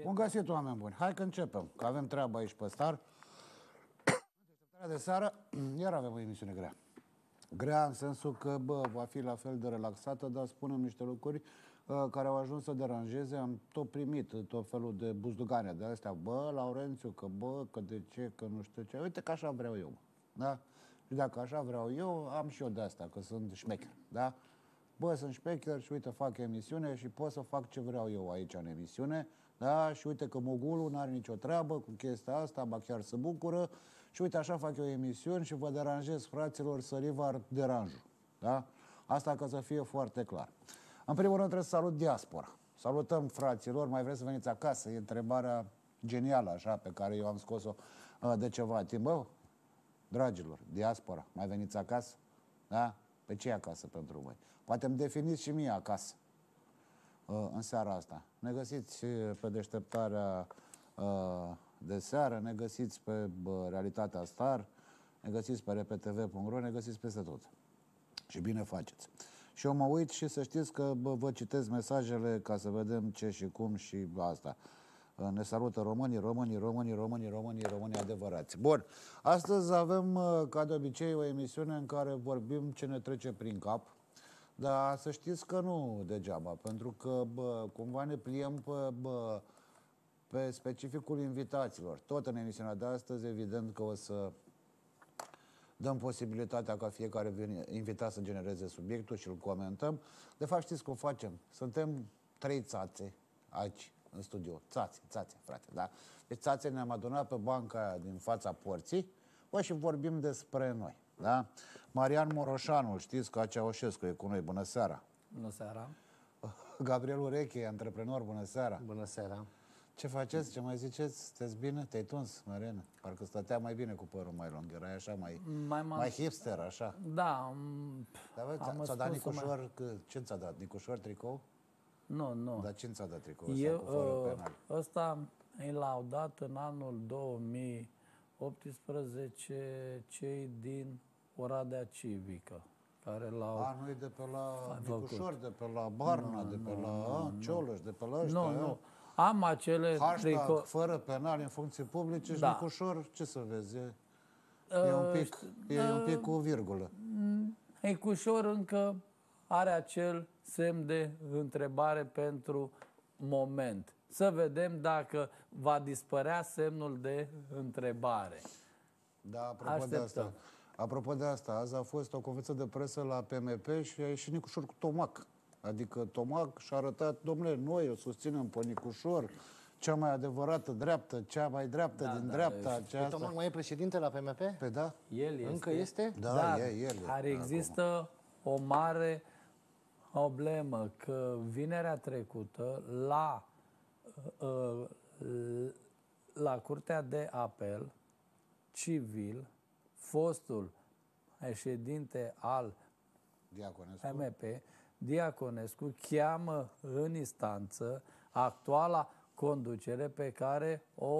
Bun găsit, oameni buni. Hai că începem, că avem treabă aici pe Star. De seară, iar avem o emisiune grea. Grea în sensul că, va fi la fel de relaxată, dar spunem niște lucruri care au ajuns să deranjeze. Am tot primit tot felul de buzdugane de astea. Laurențiu, că de ce, că nu știu ce. Uite că așa vreau eu, da? Și dacă așa vreau eu, am și eu de asta, că sunt șmecher, da? Sunt șmecher și uite, fac emisiune și pot să fac ce vreau eu aici în emisiune, da? Și uite că mogulul n-are nicio treabă cu chestia asta, ba chiar se bucură. Și uite, așa fac eu emisiuni și vă deranjez, fraților, să rivar deranjul, da? Asta ca să fie foarte clar. În primul rând trebuie să salut diaspora. Salutăm, fraților, mai vreți să veniți acasă? E întrebarea genială, așa, pe care eu am scos-o de ceva timp. Dragilor, diaspora, mai veniți acasă? Da? Pe ce acasă pentru voi? Poate îmi definiți și mie acasă în seara asta. Ne găsiți pe deșteptarea de seară, ne găsiți pe Realitatea Star, ne găsiți pe rptv.ro, ne găsiți peste tot. Și bine faceți. Și eu mă uit și să știți că vă citesc mesajele ca să vedem ce și cum și asta. Ne salută românii adevărați. Bun, astăzi avem, ca de obicei, o emisiune în care vorbim ce ne trece prin cap. Dar să știți că nu degeaba, pentru că cumva ne pliem pe specificul invitaților. Tot în emisiunea de astăzi, evident că o să dăm posibilitatea ca fiecare invitat să genereze subiectul și îl comentăm. De fapt, știți cum facem? Suntem 3 țațe aici, în studio. Țațe, frate, da? Deci țațe ne-am adunat pe banca aia din fața porții, și vorbim despre noi, da? Marian Moroșanu, știți că Ceaușescu e cu noi. Bună seara! Bună seara! Gabriel Ureche, antreprenor, bună seara! Bună seara! Ce faceți? Ce mai ziceți? Sunteți bine? Te-ai tuns, Mariana? Parcă stătea mai bine cu părul mai lung. Erai așa mai hipster, așa. Da. Dar ți-a dat Nicușor, ce ți-a dat? Nicușor tricou? Nu. Dar ce ți-a dat tricou ăsta cu fără penal? Ăsta l-au dat în anul 2018 cei din Oradea Civică, care l-au nu e de pe la Nicușor, de pe la Barna, de pe la Cioloș, de pe la ăștia? Nu. Am acele hashtag fără penal în funcții publice și Nicușor, ce să vezi? E un pic cu o virgulă. Nicușor încă are acel semn de întrebare pentru moment. Să vedem dacă va dispărea semnul de întrebare. Da, apropo de asta, azi a fost o conferință de presă la PMP și a ieșit Nicușor cu Tomac. Adică Tomac și-a arătat, domnule, noi o susținem pe Nicușor, cea mai adevărată dreaptă, cea mai dreaptă din dreapta. Tomac mai e președinte la PMP? Păi da. El este. Încă este? Da, el. Dar există o mare problemă, că vinerea trecută la Curtea de Apel Civil, fostul președinte al PMP, Diaconescu, cheamă în instanță actuala conducere pe care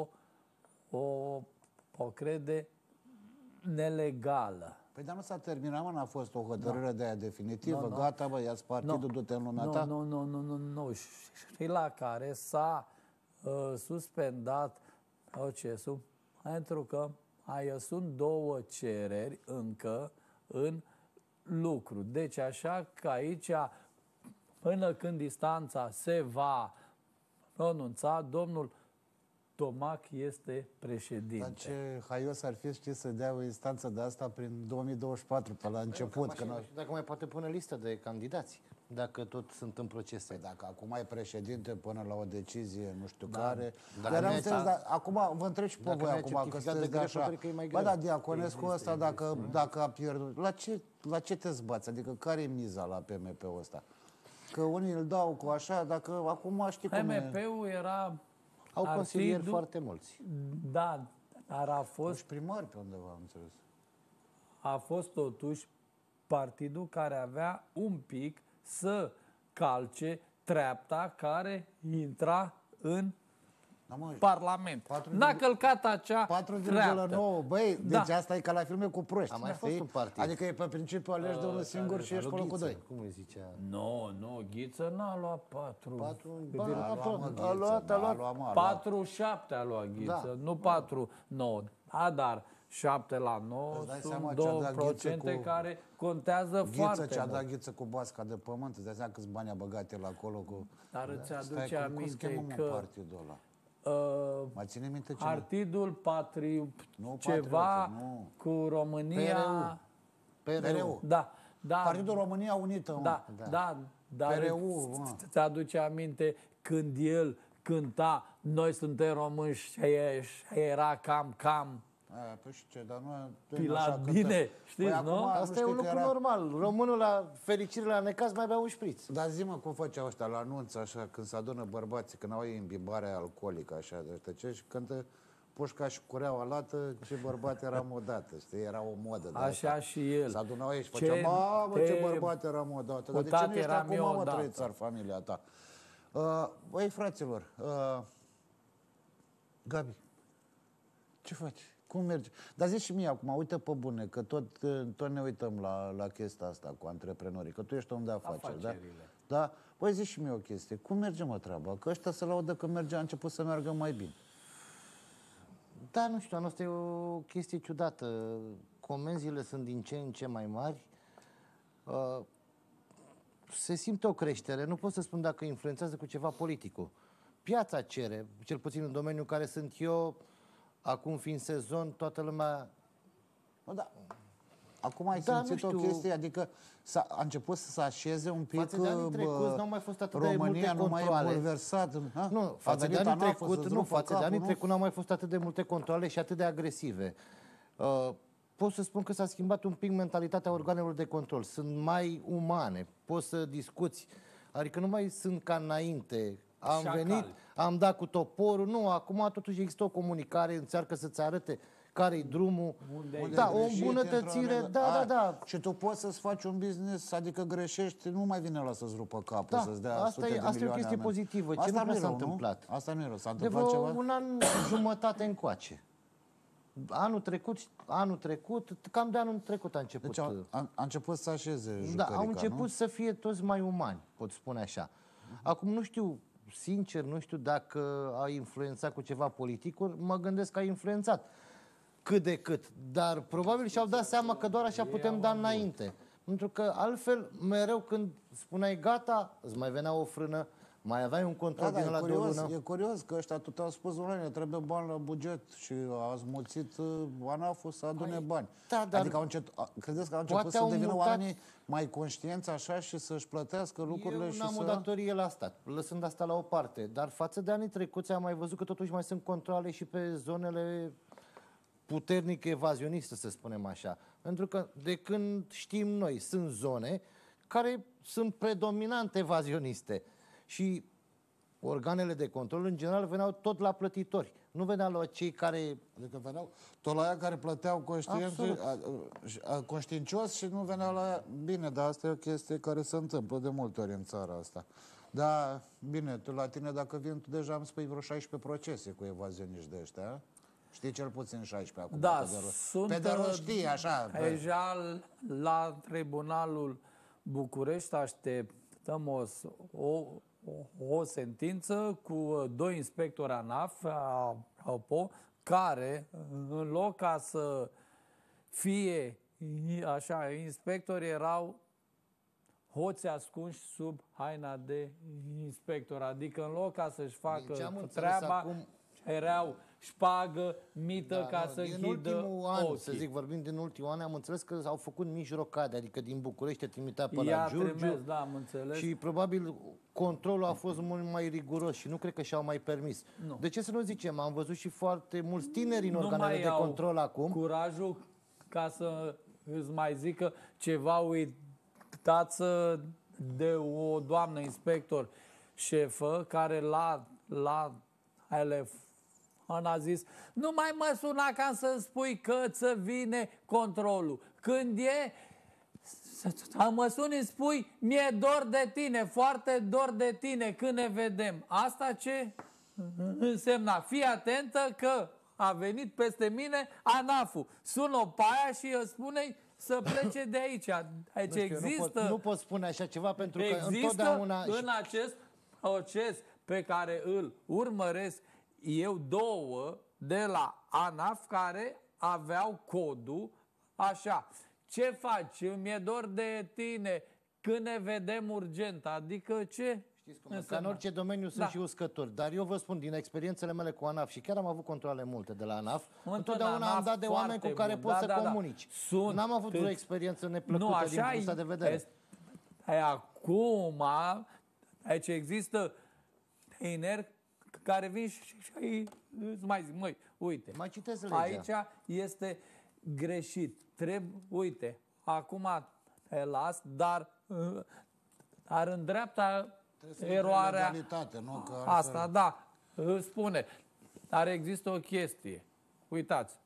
o crede nelegală. Păi dar nu s-a terminat, n-a fost o hotărâre de aia definitivă, gata, ia-ți partidul, du-te în lumea ta? Nu. Și la care s-a suspendat procesul, pentru că sunt 2 cereri încă în lucru. Deci așa că aici, până când instanța se va pronunța, domnul Tomac este președinte. Dar ce haios ar fi, știi, să dea o instanță de asta prin 2024, pe la început. Dacă mai poate pune listă de candidați, dacă tot sunt în procese. Păi dacă acum ai președinte până la o decizie, nu știu care... Acum vă întreb și pe voi acum, că sunteți de așa. Diaconescu ăsta, dacă a pierdut, la ce te zbați? Adică care e miza la PMP-ul ăsta? Că unii îl dau cu așa, dacă acum știi cum e... PMP-ul era... Au consilieri foarte mulți. Da, dar a fost... Și primari pe undeva, am înțeles. A fost totuși partidul care avea un pic să calce treapta care intra în Parlament. 4, N-a călcat acea 4,9. Băi, Da. deci asta e ca la filme cu proști. A mai fost un partid. Adică e pe principiu alegi de unul singur și ești pe locul 2. Cum îi zicea? Nu, Ghiță n-a luat 4. A luat. 4-7 a luat Ghiță, Da. nu 4-9. Da, dar 7 la 9 Îți dai sunt seama ce a dat 2% Ghiță cu- care contează Ghiță foarte ce a mult. dat Ghiță cu basca de pământ, îți dai seama câți bani a băgat el acolo cu... Dar îți Stai, aduce cum aminte chemă, mă, că partidul ăla? Mai ține minte ce? Partidul Nu, ceva Patrioții, nu. cu România... PRU. Da, Partidul România Unită, mă. da, dar PRU, mă. îți aduce aminte când el cânta noi suntem români și era cam Păi și ce, dar nu... Piladine, știți, nu? Asta e un lucru normal. Românul la fericire, la necaz, mai bea un șpriț. Dar zi-mă cum făceau ăștia la anunț, așa, când se adună bărbații, când au ei imbibarea alcoolică, așa, de ăștia, ce, și cântă pușca și cureaua lată, ce bărbat era modată, știi, era o modă. De Așa asta. și el. Se adunau ei și făceau, mamă, ce bărbat era modată. Dar de ce tată nu ești eram acum, eu mă, odată. trăiți familia ta? Băi, fraților, Gabi, ce faci? Cum merge? Dar zici și mie acum, uite pe bune, că tot ne uităm la chestia asta cu antreprenorii, că tu ești om de afaceri, da? Da? Păi zici și mie o chestie, cum merge, mă, treaba? Că ăștia se laudă că merge, a început să meargă mai bine. Da, nu știu, asta e o chestie ciudată. Comenzile sunt din ce în ce mai mari. Se simte o creștere. Nu pot să spun dacă influențează cu ceva politicul. Piața cere, cel puțin în domeniul în care sunt eu, acum fiind sezon, toată lumea... Bă, da. Acum ai Da, simțit nu o știu. chestie, adică a început să se așeze un pic. Față de anii trecuți n-au mai fost atât de România multe nu mai e controale. bulversat. Nu, față de anii trecut, față de anii trecut n-au mai fost atât de multe controle și atât de agresive. Pot să spun că s-a schimbat un pic mentalitatea organelor de control. Sunt mai umane, poți să discuți, adică nu mai sunt ca înainte. Am Șacal. venit, am dat cu toporul, nu, acum totuși există o comunicare, încearcă să-ți arate care-i drumul. Da, o îmbunătățire, da. Și tu poți să-ți faci un business, adică greșești, nu mai vine la să-ți rupă capul, Da, să-ți dea asta sute e de o milioane chestie amenzi. pozitivă. Ce Asta nu prea e s-a rău, nu? întâmplat. Asta nu e rău. S-a De întâmplat vreo ceva? un an jumătate încoace. Anul trecut, cam de anul trecut a început. Deci a început să așeze Da, jucărica, au început nu? să fie toți mai umani, pot spune așa. Acum nu știu, sincer, nu știu dacă a influențat cu ceva politicul, mă gândesc că a influențat cât de cât, dar probabil și-au dat seama că doar așa putem da înainte. Pentru că altfel, mereu când spuneai gata, îți mai venea o frână, mai aveai un control din ăla de o lună. E curios că ăștia tot au spus, ne trebuie bani la buget și a smuțit ANAF-ul să adune bani. da, dar Adică credeți că au început poate să au devină mutat- oamenii mai conștienți așa și să-și plătească lucrurile Eu și n-am o să... datorie la stat, lăsând asta la o parte. Dar față de anii trecuți am mai văzut că totuși mai sunt controle și pe zonele puternic evazioniste, să spunem așa. Pentru că de când știm noi, sunt zone care sunt predominant evazioniste. Și organele de control, în general, veneau tot la plătitori. Nu veneau la cei care... Adică veneau tot la aia care plăteau conștiincios și nu veneau la ea. Bine, dar asta e o chestie care se întâmplă de multe ori în țara asta. Da, bine, tu la tine dacă vin, tu deja îmi spui vreo 16 procese cu evazioniști de ăștia. Știi cel puțin 16 acum. Da, Pe de rost știi, așa. Deja la Tribunalul București așteptăm o sentință cu 2 inspectori ANAF, APO, care, în loc ca să fie așa, inspectori, erau hoți ascunși sub haina de inspector. Adică în loc ca să-și facă ce am înțeles treaba, acum- erau șpagă, mită ca să din închidă ultimul an, ochii. să zic, vorbim din ultimul an, am înțeles că au făcut mici rocade, adică din București trimitea pe I-a la Giurgiu. trimis, da, am înțeles. Și probabil controlul a fost mult mai riguros și nu cred că și-au mai permis. Nu. De ce să nu zicem? Am văzut și foarte mulți tineri în Nu organele mai de au control acum. curajul ca să îți mai zică ceva uitață de o doamnă inspector șefă care la telefon a zis: nu mai mă suna ca să spui că ți vine controlul. Când mă suni, îmi spui: mi-e dor de tine, foarte dor de tine, când ne vedem. Asta ce? însemna: fii atentă că a venit peste mine ANAF-ul. Sună-o pe aia și îi spune să plece de aici. Deci Nu știu, există... nu pot spune așa ceva pentru că Există întotdeauna... în acest proces pe care îl urmăresc eu două de la ANAF care aveau codul așa: ce faci? Mi-e dor de tine, când ne vedem urgent. Adică ce? Știți cum, ca în orice domeniu sunt și uscători, dar eu vă spun din experiențele mele cu ANAF, și chiar am avut controle multe de la ANAF, întotdeauna am dat de oameni cu care poți să comunici. N-am avut vreo experiență neplăcută din punctul ăsta de vedere. Acum, aici există tineri care vin și îți mai zic: măi, uite, mai citesc legea. Aici este greșit. Uite, acum te las, dar în dreapta eroarea nu? Că asta, da, îți spune. Dar există o chestie. Uitați.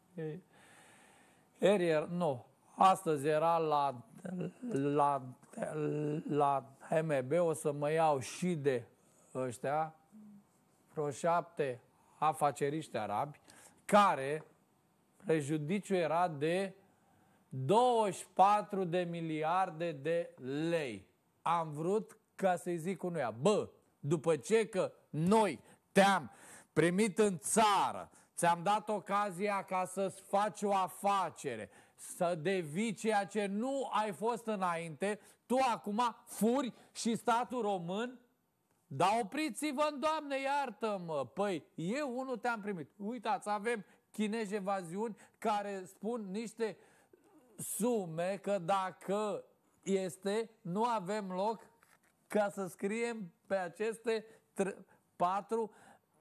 Astăzi era la MB, o să mă iau și de ăștia, vreo 7 afaceriști arabi, care prejudiciul era de 24 de miliarde de lei. Am vrut ca să-i zic unuia: bă, după ce că noi te-am primit în țară, ți-am dat ocazia ca să-ți faci o afacere, să devii ceea ce nu ai fost înainte, tu acum furi și statul român. Dar opriți-vă, Doamne, iartă-mă! Păi, eu unul te-am primit. Uitați, avem chinezi evaziuni care spun niște sume că dacă nu avem loc ca să scriem pe aceste 4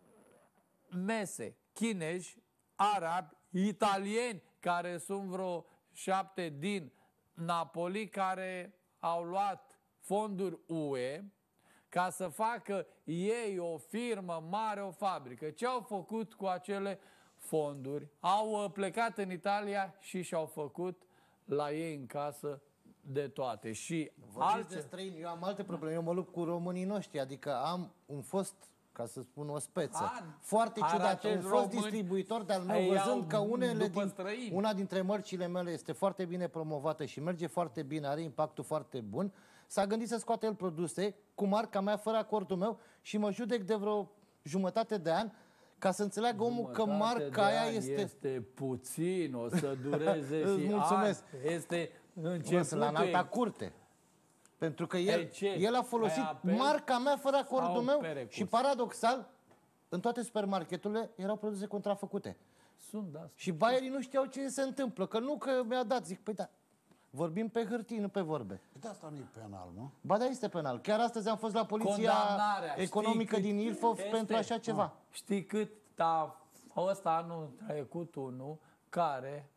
mese. Chinezi, arabi, italieni, care sunt vreo 7 din Napoli, care au luat fonduri UE ca să facă ei o firmă mare, o fabrică. Ce au făcut cu acele fonduri? Au plecat în Italia și și-au făcut la ei în casă de toate. Și vorbiți de străini, eu am alte probleme. Eu mă lupt cu românii noștri, adică am un fost, ca să spun o speță, foarte ciudat, un fost distribuitor de-al meu, văzând că una dintre mărcile mele este foarte bine promovată și merge foarte bine, are impactul foarte bun, s-a gândit să scoate el produse cu marca mea, fără acordul meu, și mă judec de vreo jumătate de an ca să înțeleagă omul că marca aia este puțin, o să dureze și mulțumesc. Ani. Este începutul. La înalta curte. Pentru că el a folosit marca mea fără acordul meu și paradoxal, în toate supermarketurile erau produse contrafăcute. Și baierii nu știau ce se întâmplă, că nu că mi-a dat, zic, păi da, vorbim pe hârtie, nu pe vorbe. De asta nu e penal, mă? Ba da, este penal. Chiar astăzi am fost la poliția economică din Ilfov pentru așa ceva. Știi cât a fost anul trecut unul care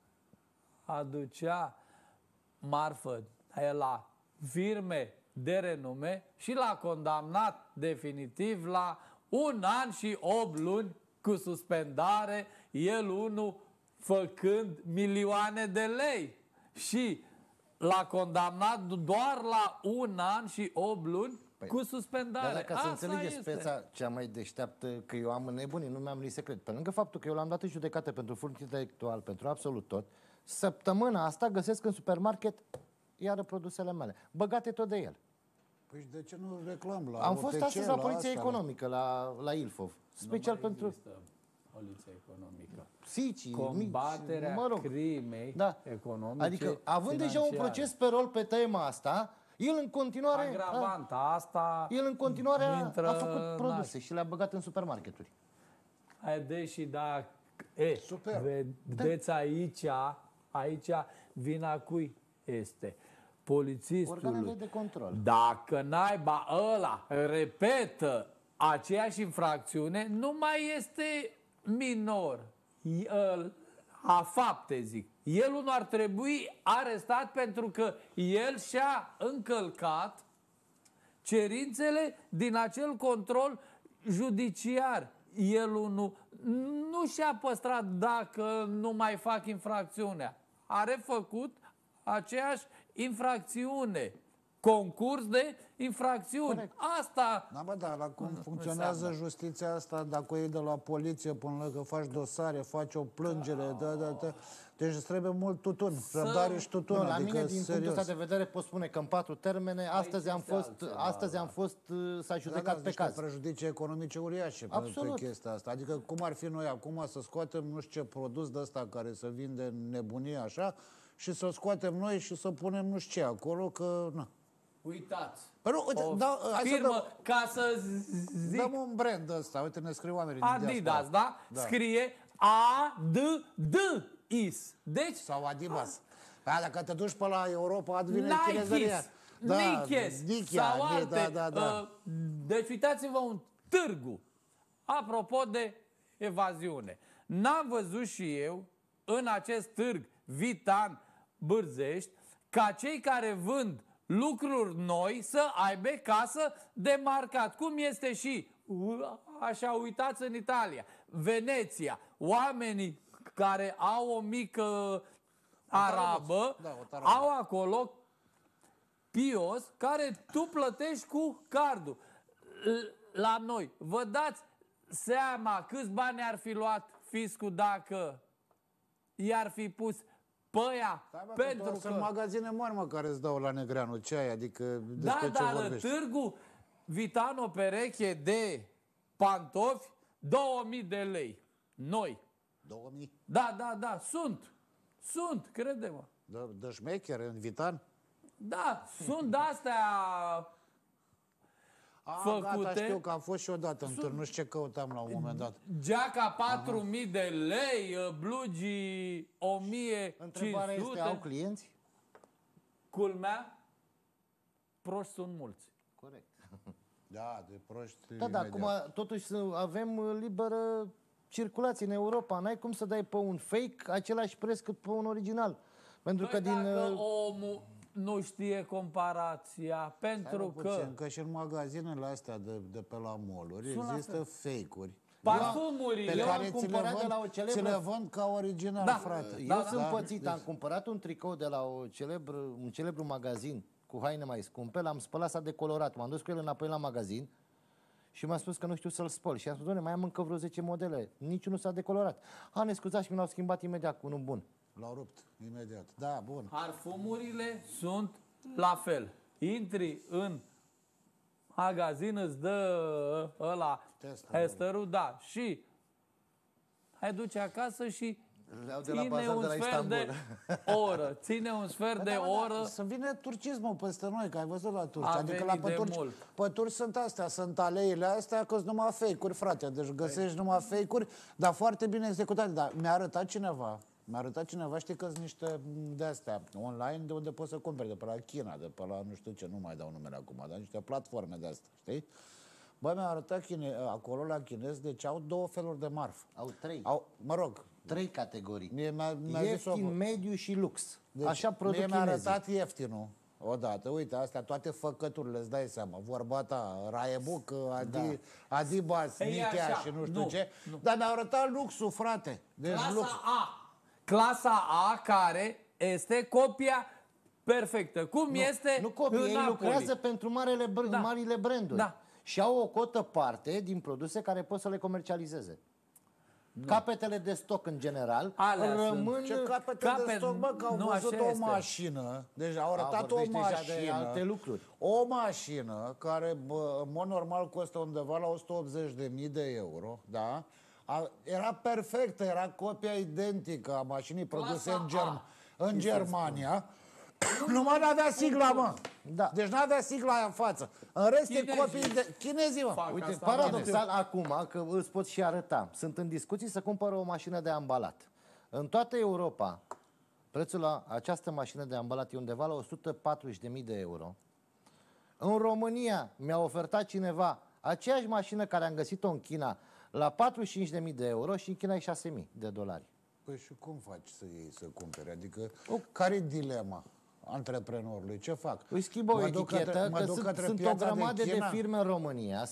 aducea marfă la firme de renume și l-a condamnat definitiv la 1 an și 8 luni cu suspendare, el unul făcând milioane de lei. Și l-a condamnat doar la 1 an și 8 luni cu suspendare. Dar ca să înțelegeți speța cea mai deșteaptă, că eu am nebunii, nu mi-am nici secret. Pe lângă faptul că eu l-am dat în judecată pentru furt intelectual, pentru absolut tot, săptămâna asta găsesc în supermarket iară produsele mele, băgate tot de el. Păi de ce nu reclam la Am fost astăzi la poliția economică, la Ilfov, special pentru... Poliția economică. Sicii, combaterea crimei economice. Adică, având deja un proces pe rol pe tema asta, el în continuare... Agravanta asta... El în continuare a făcut produse și le-a băgat în supermarketuri. Deși, da... Vedeți aici vina cui este? Polițistului. Organele de control. Dacă naiba ăla repetă aceeași infracțiune, nu mai este minor. A fapte, zic. El nu ar trebui arestat pentru că el și-a încălcat cerințele din acel control judiciar. El nu și-a păstrat dacă nu mai fac infracțiunea. A refăcut aceeași infracțiune. concurs de infracțiuni. Corect. Asta... Da, bă, da, la cum funcționează justiția asta, dacă o iei de la poliție până la că faci dosare, faci o plângere, deci îți trebuie mult tutun, răbdare și tutun. Nu, la adică, mine, din punctul serios. ăsta de vedere, pot spune că în 4 termene, astăzi am fost, s-a judecat pe niște caz. prejudicii economice uriașe pe Absolut. chestia asta. Adică cum ar fi noi acum să scoatem nu știu ce produs de ăsta care să vinde în nebunie așa și să scoatem noi și să punem nu știu ce acolo, că... Na. Uitați. Păi nu, uite, O hai să firmă, ca să zic, dăm un brand ăsta. Uite, ne scriu oamenii din Adidas, diaspora. da? Scrie A-D-D-IS. Deci, Sau Adibas. Dacă te duci pe la Europa, advine Nikes, chinezăria. Nikes sau alte. Da. Deci uitați-vă un târgu. Apropo de evaziune. N-am văzut și eu în acest târg Vitan Bârzești ca cei care vând lucruri noi să aibă casă de marcat. Cum este și, așa, uitați în Italia, Veneția, oamenii care au o mică arabă, au acolo pios care tu plătești cu cardul. La noi, vă dați seama câți bani ar fi luat fiscul dacă i-ar fi pus pe ea, pentru că... Sunt magazine mari, mă, care îți dau la Negreanu. Ce ai? Adică despre Da, ce dar vorbești? târgu Vitan o pereche de pantofi 2000 de lei. Noi. 2000? Da, sunt, crede-mă. De șmecher în Vitan? Da, sunt de-astea Gata, făcute. știu că am fost și odată în târg. Nu știu ce căutam la un moment dat. Geaca 4000 de lei, blugii 1500. Întrebarea este, au clienți? Culmea, proști sunt mulți. Corect. Da, de proști. Da, acum totuși avem liberă circulație în Europa. N-ai cum să dai pe un fake același preț cât pe un original. Pentru că din... Dacă omul nu știe comparația, pentru că și în magazinele astea de pe la mall-uri există fake-uri. parfumurile, Eu am cumpărat de la o celebră... Ți le vând ca original, frate. Eu sunt pățit, am cumpărat un tricou de la un celebru magazin cu haine mai scumpe, l-am spălat, s-a decolorat. M-am dus cu el înapoi la magazin și mi-a spus că nu știu să-l spăl. Și am spus, doamne, mai am încă vreo 10 modele, niciunul s-a decolorat. Ne scuzați și mi l-au schimbat imediat cu unul bun. L-au rupt imediat. Da, bun. parfumurile sunt la fel. Intri în magazin, îți dă ăla testerul, da, și hai duce acasă și ține un sfert de oră. Ține un sfert de oră. Să vine turcismul peste noi, că ai văzut la turci. Adică la mult. pe turci sunt astea, sunt aleile astea, că sunt numai fake-uri, frate. Deci găsești numai fake-uri, dar foarte bine executate. Dar mi-a arătat cineva, știi că sunt niște de-astea online de unde poți să cumperi, de pe la China, de pe la nu știu ce, nu mai dau numele acum, dar niște platforme de-astea, știi? Bă, mi-a arătat acolo la chinezi, deci au două feluri de marfă. Au 3. Mă rog, 3 categorii. mi-a Ieftin, mediu și lux. deci, Așa produc mie mi-a chinezii. arătat ieftinul odată. Uite, astea, toate făcăturile, îți dai seama. Vorba ta, Raebuc, Adibas, Ei, Nikea așa. și nu știu Nu, ce. nu. Dar mi-a arătat luxul, frate. Deci lux. Clasa A. Clasa A care este copia perfectă. Cum este Nu copii, în ei Napoli. lucrează pentru marile branduri. Da. Și au o cotă parte din produse care pot să le comercializeze. Capetele de stoc în general Alea rămân... Ce capete de stoc, bă, că au nu, văzut așa o este. mașină. Deci au arătat o vorbești deja de mașină. alte lucruri. O mașină care, în mod normal, costă undeva la 180.000 de euro, da? Era perfectă, era copia identică a mașinii produse în Germania. Numai n-avea sigla, mă. Da. Deci n-avea sigla aia în față. În rest e copii de chinezii, mă. Fac Uite, asta, paradoxal, acum, că îți pot și arăta, sunt în discuții să cumpără o mașină de ambalat. În toată Europa, prețul la această mașină de ambalat e undeva la 140.000 de euro. În România mi-a ofertat cineva aceeași mașină care am găsit-o în China la 45.000 de euro și în China e 6.000 de dolari. Păi și cum faci să iei să cumperi? Adică, care-i dilema antreprenorului? Ce fac? Îi schimbă o Mă duc etichetă, mă că duc către sunt o piața grămadă de China? firme în România,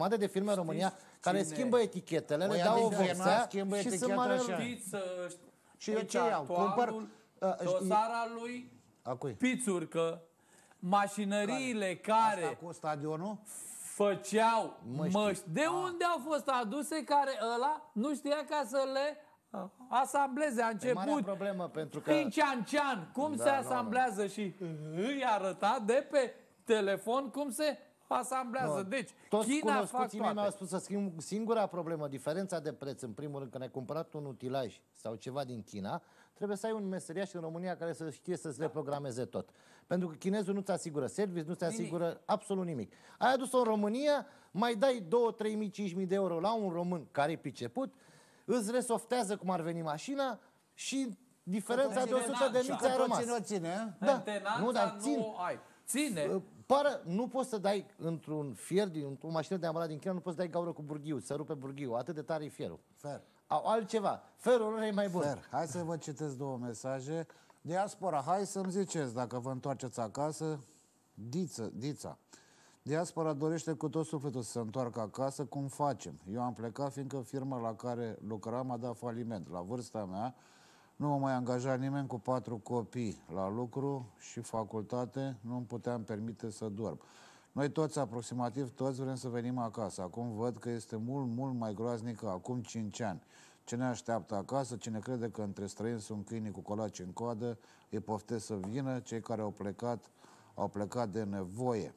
care cine? schimbă etichetele, le Păi dau o adică vopsea schimbă și eticheta sunt mare... așa. Știți, Și eu ce iau? Cumpăr... dosara lui A cui? Pițurcă, mașinăriile Asta care cu stadionul? făceau măști. De Ah. unde au fost aduse care ăla nu știa ca să le asambleze? A E marea început problemă, pentru că... prin Cian-Cian, cum se asamblează și îi arăta de pe telefon cum se asamblează. Deci, Toți China fac cunoscuții mei mi-au toate. spus să singura problemă, diferența de preț, în primul rând, când ai cumpărat un utilaj sau ceva din China, trebuie să ai un meseriaș în România care să știe să-ți reprogrameze tot. Pentru că chinezul nu-ți asigură service, nu-ți asigură absolut nimic. Ai adus-o în România, mai dai 2, 3.000, 5.000 de euro la un român care-i priceput, îți resoftează cum ar veni mașina și diferența de 100 de mii ți-a rămas. Ține. Da. Mentenanța Nu, dar țin. nu ai. Ține. Nu poți să dai într-un fier, într-o mașină de amalat din China, nu poți să dai gaură cu burghiu, să rupe burghiu, atât de tare e fierul. Fer. Au altceva. Ferul ăla e mai bun. Fer. Hai să vă citesc două mesaje. Diaspora, hai să-mi ziceți dacă vă întoarceți acasă. Dița. Diaspora dorește cu tot sufletul să se întoarcă acasă. Cum facem? Eu am plecat fiindcă firma la care lucram a dat faliment. La vârsta mea nu mă mai angaja nimeni cu 4 copii la lucru și facultate. Nu îmi puteam permite să dorm. Noi toți, aproximativ toți, vrem să venim acasă. Acum văd că este mult, mult mai groaznic ca acum 5 ani. Ce ne așteaptă acasă? Cine crede că între străini sunt câinii cu colaci în coadă, îi poftesc să vină. Cei care au plecat de nevoie.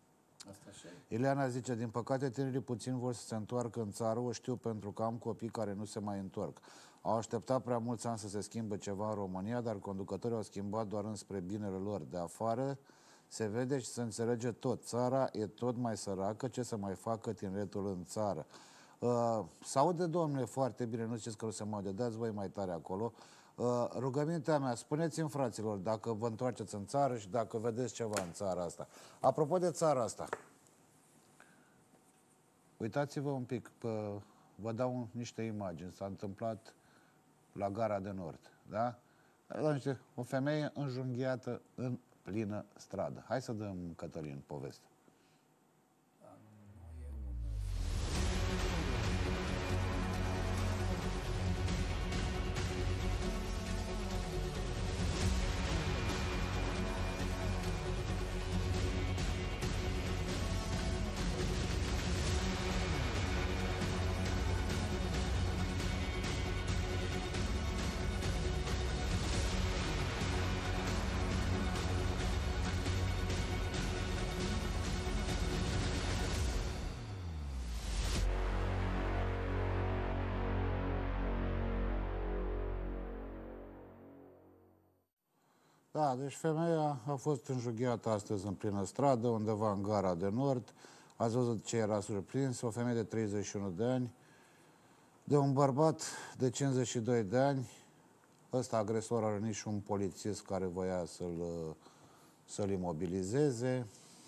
Ileana zice, din păcate tinerii puțin vor să se întoarcă în țară, o știu pentru că am copii care nu se mai întorc. Au așteptat prea mulți ani să se schimbe ceva în România, dar conducătorii au schimbat doar înspre binele lor. De afară se vede și se înțelege tot. Țara e tot mai săracă, ce să mai facă tineretul în țară? S-aude, domnule, foarte bine, nu ziceți că nu se mai aude, dați voi mai tare acolo. Rugămintea mea, spuneți-mi, fraților, dacă vă întoarceți în țară și dacă vedeți ceva în țara asta. Apropo de țara asta, uitați-vă un pic, vă dau niște imagini. S-a întâmplat la Gara de Nord, da? O femeie înjunghiată în plină stradă. Hai să dăm, Cătălin, poveste. Da, deci femeia a fost înjunghiată astăzi în plină stradă, undeva în Gara de Nord. Ați văzut ce era surprins, o femeie de 31 de ani, de un bărbat de 52 de ani. Ăsta agresor a rănit și un polițist care voia să-l imobilizeze.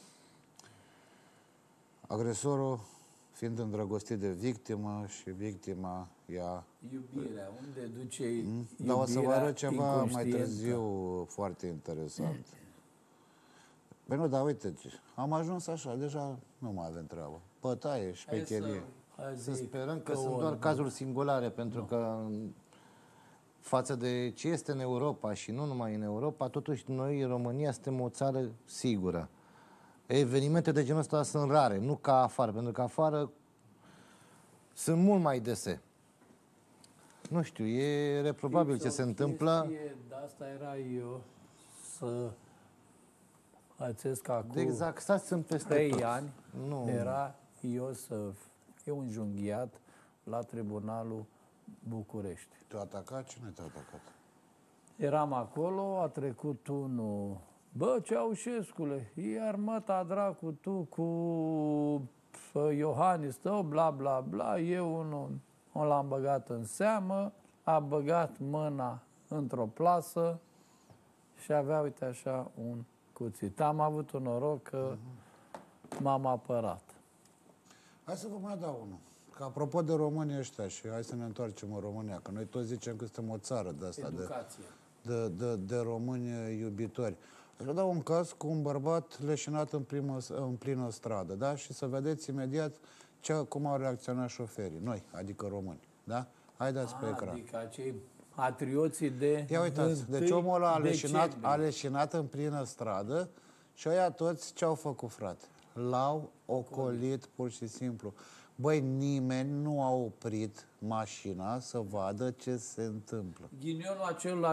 Agresorul fiind îndrăgostit de victimă și victima ea... Iubirea, unde duce iubirea? Dar o să vă arăt ceva mai inconștientă? târziu foarte interesant. Păi nu, dar uite, am ajuns așa, deja nu mai avem treabă. Pătaie, șmecherie. Să sperăm că sunt doar cazuri singulare, pentru că față de ce este în Europa și nu numai în Europa, totuși noi, în România, suntem o țară sigură. Evenimente de genul ăsta sunt rare, nu ca afară, pentru că afară sunt mult mai dese. Nu știu, e reprobabil ce se întâmplă. De asta era eu să acest acum Exact, sunt peste 3 tot. ani Nu. era eu să fiu înjunghiat la Tribunalul București. Te-a atacat? Cine te-a atacat? Eram acolo, a trecut unul, bă, Ceaușescule, iar măta dracu tu cu Iohannis tău, bla, bla, bla, eu unul l-am băgat în seamă, a băgat mâna într-o plasă și avea, uite așa, un cuțit. Am avut un noroc că m-am apărat. Hai să vă mai dau unul. Că apropo de românii ăștia și hai să ne întoarcem în România, că noi toți zicem că suntem o țară de asta, Educație. de români iubitori. Aș vă dau un caz cu un bărbat leșinat în plină stradă, da? Și să vedeți imediat cum au reacționat șoferii, noi, adică români, da? Haideți pe ecran. Adică acei patrioții de... Ia uitați, deci omul ăla a leșinat în plină stradă Și ăia toți ce-au făcut, frate? L-au ocolit pur și simplu. Băi, nimeni nu a oprit mașina să vadă ce se întâmplă. Ghinionul acela,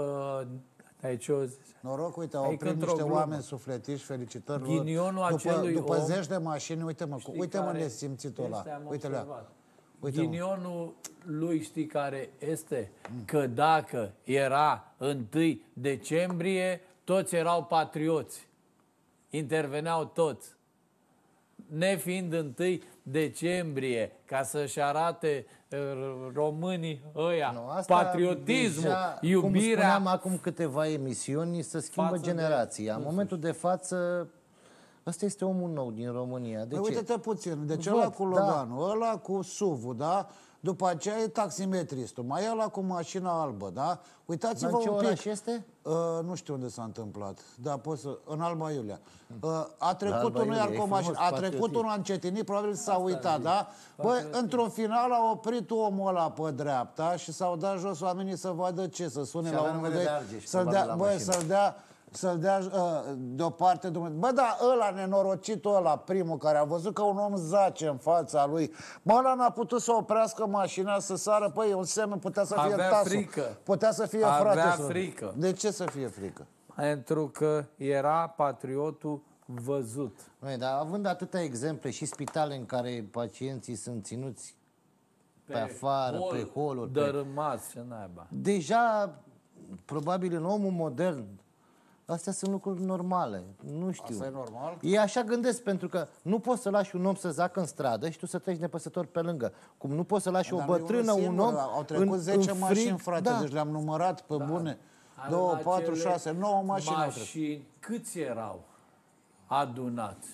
aici o zis. Noroc, uite, au Adică oprit într-o niște glumă. oameni sufletiși, felicitări lor. Ghinionul acelui După om, zeci de mașini, uite-mă, știi uite-mă care nesimțitul ăla. este, am Uite-le. observat. Uite-mă. Ghinionul lui știi care este? Că dacă era 1 decembrie, toți erau patrioți. Interveneau toți. Nefiind 1 decembrie, ca să-și arate românii ăia Nu, asta patriotismul, deja, cum iubirea. spuneam acum câteva emisiuni, se schimbă față de generația. În momentul de față, ăsta este omul nou din România. De Păi ce? uite-te puțin, deci Văd, ăla cu da. Loganul, ăla cu SUV-ul, da? După aceea e taximetristul, mai e ăla cu mașina albă, da? Uitați-vă Dar în ce un pic. oraș este? Nu știu unde s-a întâmplat, dar pot să... În Alba Iulia. A trecut Alba unul iar Iulia, cu o e mașină, frumos, a trecut patriotism. unul, a încetinit, probabil s-a uitat, da? Băi, într-un final a oprit omul ăla pe dreapta și s-au dat jos oamenii să vadă ce, să sune Și la avea unul numele de... de Argeș, Să-l probabil, dea, la băi, mașină. să-l dea deoparte Dumnezeu. Bă, da, ăla nenorocitul ăla, primul, care a văzut că un om zace în fața lui, bă, ăla n-a putut să oprească mașina, să sară, păi, un semn, putea să fie Avea tasul. frică. Putea să fie Avea frate. frică. De ce să fie frică? Pentru că era patriotul văzut. Noi, dar având atâtea exemple și spitale în care pacienții sunt ținuți pe afară, pe holuri, dărâmați, ce naiba. deja, probabil în omul modern, astea sunt lucruri normale. Nu știu. Asta e normal? E așa gândesc, pentru că nu poți să lași un om să zacă în stradă și tu să treci nepăsător pe lângă. Cum nu poți să lași o Dar nu e bătrână, unul un singur, om au trecut în 10 frig, mașini, frate, da. deci le-am numărat pe bune. 2, În 4, acele 6, 9 mașini au trecut. mașini, câți erau adunați?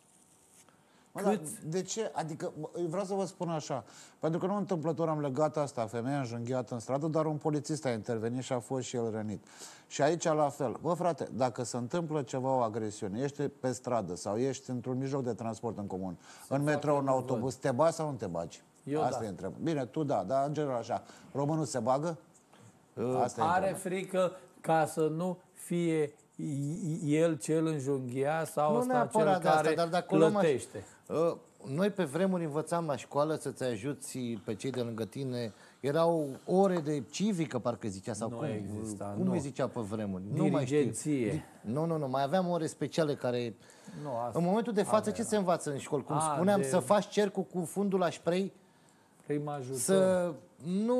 Mă, dar Câți? de ce? Adică, eu vreau să vă spun așa, pentru că nu întâmplător am legat asta, femeia înjunghiată în stradă, dar un polițist a intervenit și a fost și el rănit. Și aici la fel. Bă, frate, dacă se întâmplă ceva, o agresiune, ești pe stradă sau ești într-un mijloc de transport în comun, în metrou, în autobuz, te bagi sau nu te bagi? Eu Asta da. e întrebarea. Bine, tu da, dar în general așa. Românul se bagă? Asta e Are întrebarea. frică ca să nu fie el cel înjunghiat sau Nu ăsta neapărat cel de care asta, dar dacă o luăm plătește. Noi pe vremuri învățam la școală să-ți ajuți pe cei de lângă tine. Erau ore de civică, parcă zicea, sau Nu cum, exista, cum nu. îi zicea pe vremuri? Nu mai știu. Dirigenție. Nu, mai aveam ore speciale care... Nu, asta În momentul de față, ce se învață în școli? Cum spuneam, să faci cercul cu fundul la spray, prima ajutor. să nu...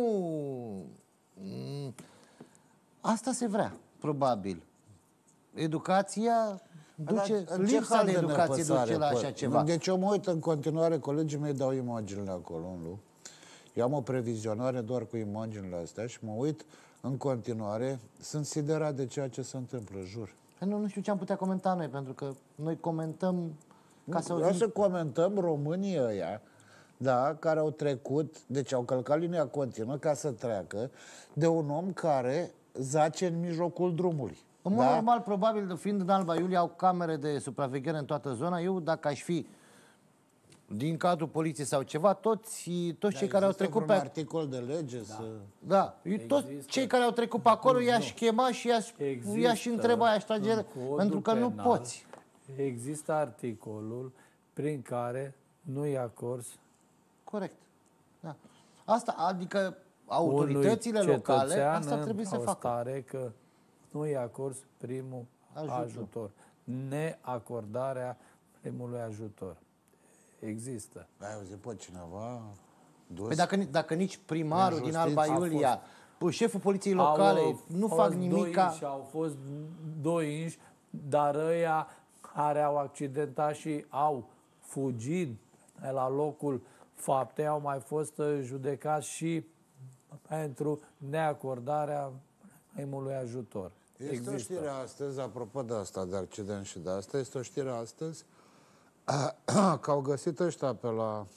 Asta se vrea, probabil. Educația duce... Dar în ce Lipsa hal de educație nepăsare, duce la păi? așa ceva. Deci eu mă uit în continuare, colegii mei dau imaginile acolo în lup. Eu am o previzionare doar cu imaginile astea și mă uit în continuare, sunt siderat de ceea ce se întâmplă, jur. Păi nu știu ce am putea comenta noi, pentru că noi comentăm ca să Vreau să comentăm românii ăia, da, care au trecut, deci au călcat linia continuă ca să treacă de un om care zace în mijlocul drumului. În mod normal, probabil, fiind în Alba Iulia, au camere de supraveghere în toată zona. Eu, dacă aș fi din cadrul poliției sau ceva, toți cei care au trecut un pe... articol de lege să... Da, toți cei care au trecut pe acolo i-aș chema și i-aș întreba, i-aș trage, în codul pentru că nu penal poți. Există articolul prin care nu-i acorzi Corect. Da. Asta, adică autoritățile locale, asta trebuie să facă. stare că nu-i acorzi primul ajutor. Neacordarea primului ajutor. Există. Ai auzit pe cineva? Dus? Păi dacă nici primarul din Justiție Alba a Iulia, șeful poliției locale, nu fac nimica... Și au fost 2 inși, dar ăia care au accidentat și au fugit de la locul faptei au mai fost judecați și pentru neacordarea primului ajutor. Este o știre astăzi, apropo de asta, de accident și de asta, este o știre astăzi că au găsit ăștia pe la...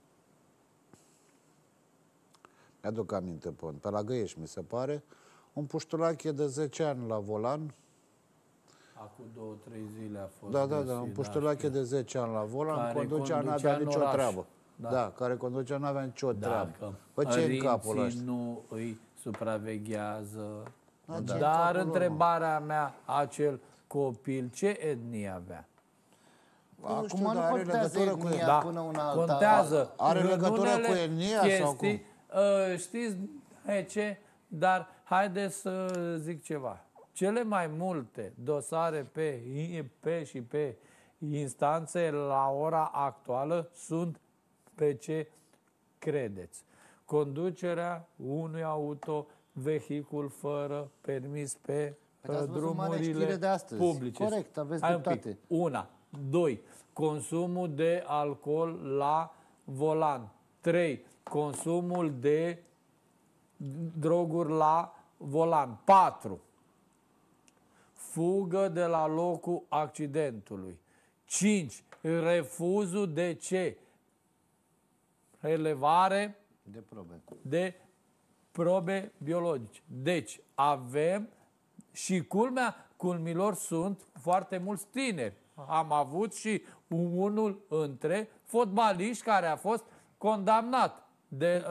Mi-aduc aminte pe la Găiești, mi se pare, un puștulache de 10 ani la volan. Acum 2-3 zile a fost Da, găsit, un puștulache de 10 ani la volan, Care conducea, conducea n-avea în nicio oraș. treabă. Da. Da, care conducea, n-avea nicio treabă. Dacă Păi ce în capul părinții ăsta? nu îi supraveghează. Da, ce în Dar capul lor, întrebarea mea, acel copil ce etnie avea? Acum dar nu are contează legătură cu etnia Da, până una alta. contează. Are În legătură unele cu etnia sau chestii, știți ce? Dar haideți să zic ceva. Cele mai multe dosare pe instanțe la ora actuală sunt pe ce credeți. Conducerea unui autovehicul fără permis pe Păi ați văzut marea știre drumurile de astăzi. publice. Corect, aveți Hai un dreptate. pic. Una. 2. Consumul de alcool la volan. 3. Consumul de droguri la volan. 4. Fugă de la locul accidentului. 5. Refuzul de ce? Relevare De probe. de probe biologice. Deci, avem și culmilor sunt foarte mulți tineri. Am avut și unul între fotbaliști care a fost condamnat de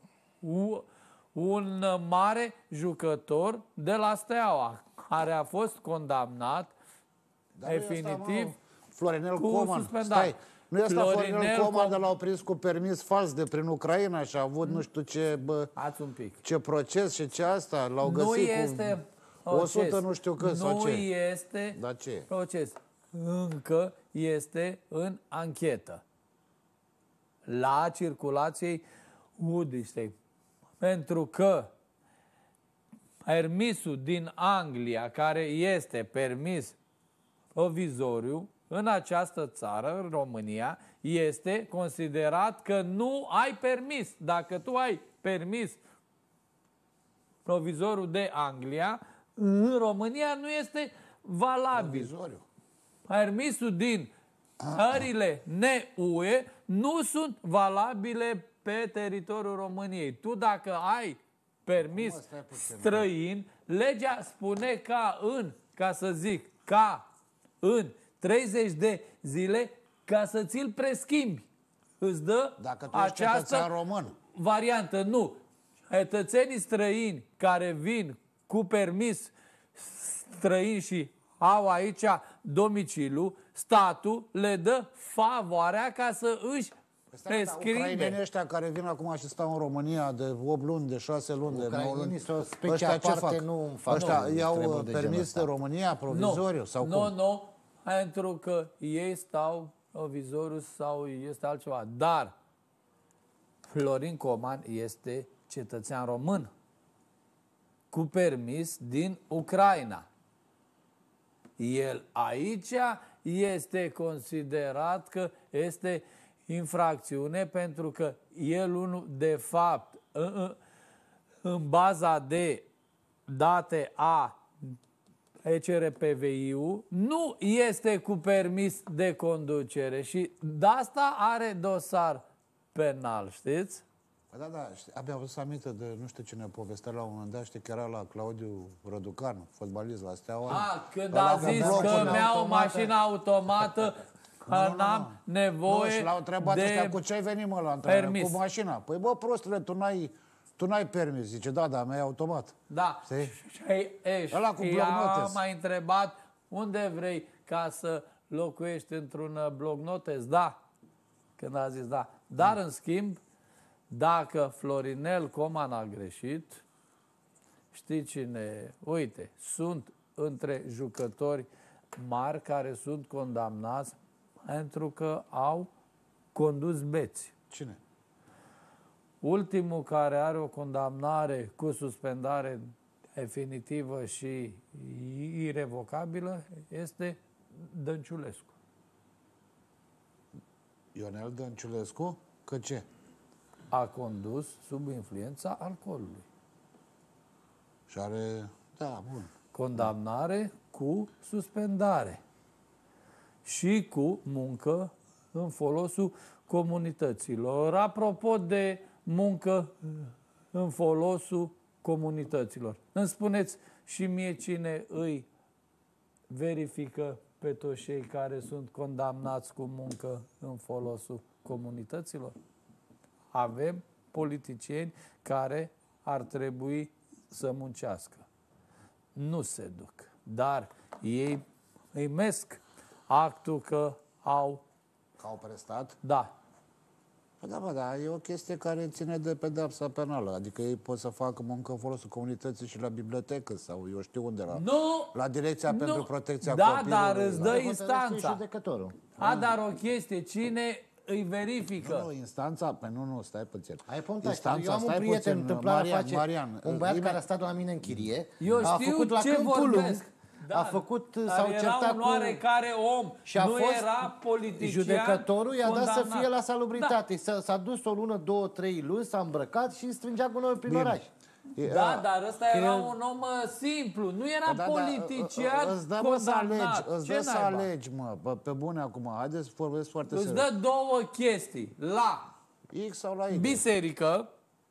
un mare jucător de la Steaua, care a fost condamnat definitiv Florinel cu Coman. suspendare. Stai. Nu e asta Florinel Coman, Coman de l-au prins cu permis fals de prin Ucraina și a avut nu știu ce, Ați un pic. ce proces și ce asta. L-au găsit Nu este cu 100 nu știu cât sau ce. Nu este Dar ce? proces. Încă este în anchetă. La circulației Udistei. Pentru că permisul din Anglia, care este permis provizoriu, în această țară, în România, este considerat că nu ai permis. Dacă tu ai permis provizoriu de Anglia, în România nu este valabil. Provizoriu. Permisul din țările ne-UE nu sunt valabile pe teritoriul României. Tu dacă ai permis străin, legea spune ca în 30 de zile ca să ți-l preschimbi. Îți dă Dacă tu ești cetățean român. variantă. Nu. Cetățenii străini care vin cu permis străin și au aici domiciliu, statul le dă favoarea ca să își Ucrainenii prescrie. ăștia care vin acum și stau în România de 8 luni, de 6 luni, de 9 luni. Ucrainenii sunt o specie Ăștia ce aparte, fac? nu în fapt. Ăștia Nu, iau treburi de genul permis ăsta. de România, provizoriu sau cum? Nu, pentru că ei stau provizoriu sau este altceva. Dar Florin Coman este cetățean român cu permis din Ucraina. El aici este considerat că este infracțiune pentru că el, de fapt, în baza de date a ECRPVI-ul, nu este cu permis de conducere și de asta are dosar penal, știți? Păi da, abia am văzut aminte de nu știu cine povestea la un moment dat, știi că era la Claudiu Răducanu, fotbalist la Steaua. Când Ăla a cu zis blocul că în mi-au automată. mașină automată, că n-am Nu, nevoie și l-au întrebat ăștia, de cu ce ai venit, mă, la întrebare? permis. Cu mașina. Păi, bă, prostule, tu n-ai permis. Zice, da, mea e automat. Da. Știi? Și Ăla cu bloc i-a notes. mai întrebat unde vrei ca să locuiești într-un bloc notes. Da. Când a zis da. Dar, în schimb, dacă Florinel Coman a greșit, știi cine? Uite, sunt între jucători mari care sunt condamnați pentru că au condus beți. Cine? Ultimul care are o condamnare cu suspendare definitivă și irevocabilă este Dănciulescu. Ionel Dănciulescu? Că ce? A condus sub influența alcoolului. Și are... Da, bun. Condamnare cu suspendare și cu muncă în folosul comunităților. Apropo de muncă în folosul comunităților, îmi spuneți și mie cine îi verifică pe toți cei care sunt condamnați cu muncă în folosul comunităților? Avem politicieni care ar trebui să muncească. Nu se duc, dar ei îimesc actul că au... Că au prestat? Da. Păi da, da, e o chestie care ține de pedeapsa penală. Adică ei pot să facă muncă în folosul comunității și la bibliotecă sau eu știu unde, la Direcția pentru Protecția Copilului. Da, dar îți dă La instanța. judecătorul. Dar o chestie, cine îi verifică? Nu, instanța, pe nu, stai puțin. Ai pontat. Instanța, Eu am un stai prieten, puțin, întâmplarea face Marian, un băiat care a stat la mine în chirie. Eu a știu făcut la ce Câmpul vorbesc. Lung, Da, a făcut, dar s-au era certat un cu... oarecare om, Și a nu fost era politician. Judecătorul i-a dat să condamnat. fie la salubritate. S-a dus o lună, 2, 3 luni, s-a îmbrăcat și strângea gunoi prin oraș. Da, dar ăsta era un om simplu, nu era politician îți dă, condamnat. îți dă să alegi, mă, pe bune acum. Haideți să vorbesc foarte Îți serios. dă două chestii. La X sau la Y? biserică,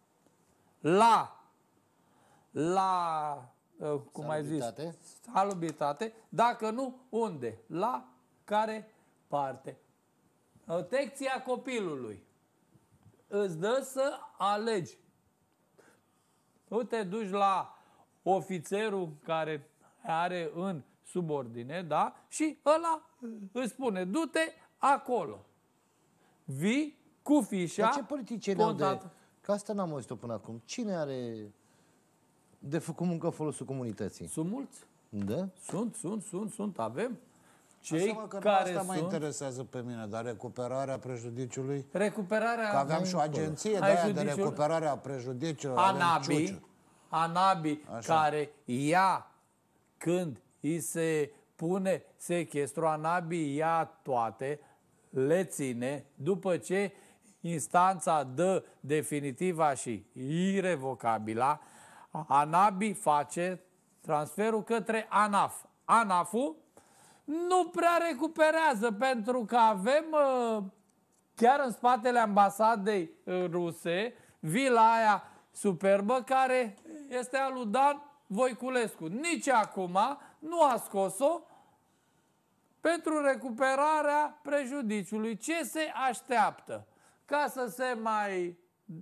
cum ai zis, Salubritate. salubritate, dacă nu, unde? La care parte? Protecția copilului. Îți dă să alegi. Tu te duci la ofițerul care are în subordine, da? Și ăla îți spune, du-te acolo. Vii cu fișa. Dar ce politicieni au de... contat- Că asta n-am auzit-o până acum. Cine are de făcut muncă în folosul comunității? Sunt mulți. Da? Sunt. Avem cei Asta, că care asta mă sunt... interesează pe mine, dar recuperarea prejudiciului. Recuperarea... Că aveam și o agenție de Ai aia de judiciul? recuperare a prejudiciilor. avem Ciuciu. Anabi Așa. care ia când îi se pune sechestru, Anabi ia toate, le ține, după ce instanța dă definitiva și irrevocabila, Anabi face transferul către ANAF. ANAF-ul nu prea recuperează pentru că avem chiar în spatele ambasadei ruse vila aia superbă care este a lui Dan Voiculescu. Nici acum nu a scos-o pentru recuperarea prejudiciului. Ce se așteaptă? Ca să se mai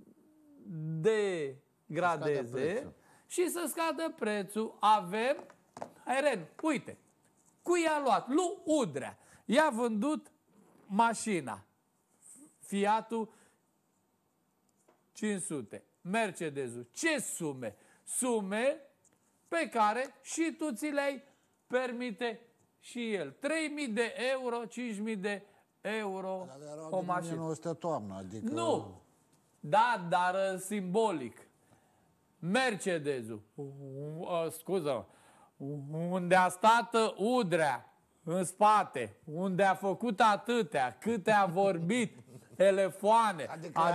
degradeze și să scadă prețul. Avem, Irene, uite, cui i-a luat? Lui Udrea. I-a vândut mașina, Fiatul 500, Mercedesul. Ce sume? Sume pe care și tu ți le-ai permite și el. 3.000 de euro, 5.000 de euro o mașină. 1900 toamnă, adică... Nu! Da, dar simbolic. Mercedesul. Scuză, unde a stat Udrea în spate, unde a făcut atâtea, câte a vorbit, telefoane.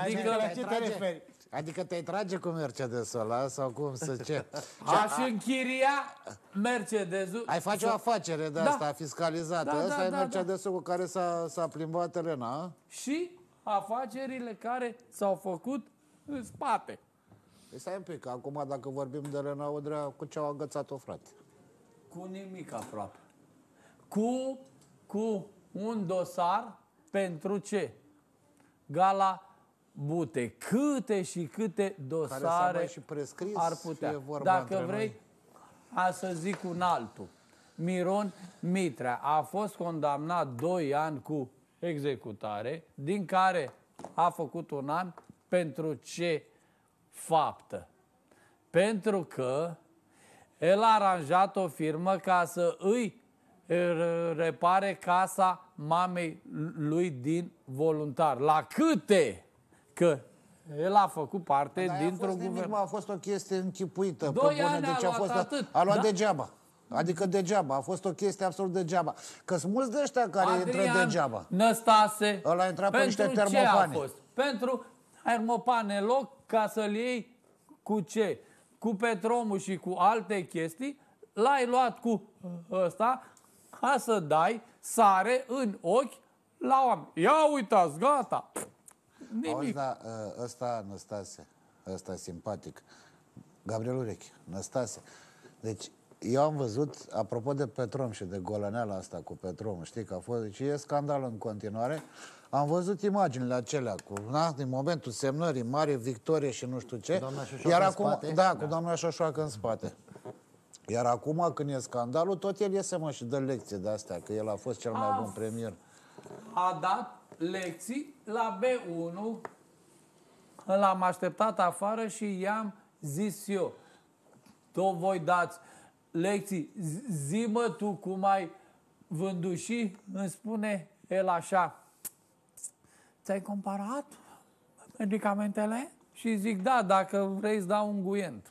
Adică te-ai trage cu Mercedesul ăla sau cum să ce? Aș închiria Mercedesul. Ai face o afacere de asta fiscalizată. Da, Ăsta e da. Mercedesul cu care s-a plimbat Elena, a? Și afacerile care s-au făcut în spate. Păi stai un pic, că acum dacă vorbim de Elena Udrea, cu ce au agățat-o, frate? Cu nimic aproape. Cu un dosar pentru ce? Gala Bute. Câte și câte Care s-a dosare mai și prescris, ar putea. fie vorba Dacă între vrei, a să zic un altul. Miron Mitrea a fost condamnat 2 ani cu executare, din care a făcut 1 an pentru ce faptă? Pentru că el a aranjat o firmă ca să îi repare casa mamei lui din voluntar. La câte? Că el a făcut parte Dar dintr-un nimic, guvern. mă, a fost o chestie închipuită. 2 pe bune, ani deci a luat atât. a luat Da? degeaba. Adică degeaba. A fost o chestie absolut degeaba. Că sunt mulți de ăștia care intră degeaba. Năstase. Ăla a intrat pe niște pentru ce a termopane. fost? Pentru termopane loc ca să-l iei cu ce? Cu petromul și cu alte chestii. L-ai luat cu ăsta ca să dai sare în ochi la oameni. Ia uitați, gata. Auzi, Nimic. da, ăsta, Năstase, ăsta e simpatic. Gabriel Urechi, Năstase. Deci, eu am văzut, apropo de Petrom și de golăneala asta cu Petrom, știi că a fost, deci e scandal în continuare. Am văzut imaginile acelea cu, din momentul semnării, mare victorie și nu știu ce. Doamna Șoșoacă Iar în acum, spate. da, cu doamna Șoșoacă în spate. Iar acum, când e scandalul, tot el iese, mă, și dă lecție de astea, că el a fost cel mai bun premier. A dat lecții la B1, l-am așteptat afară și i-am zis eu, tot voi dați lecții, zi-mă tu cum ai vândut, și îmi spune el așa, ți-ai comparat medicamentele? Și zic, da, dacă vrei îți dau un guient.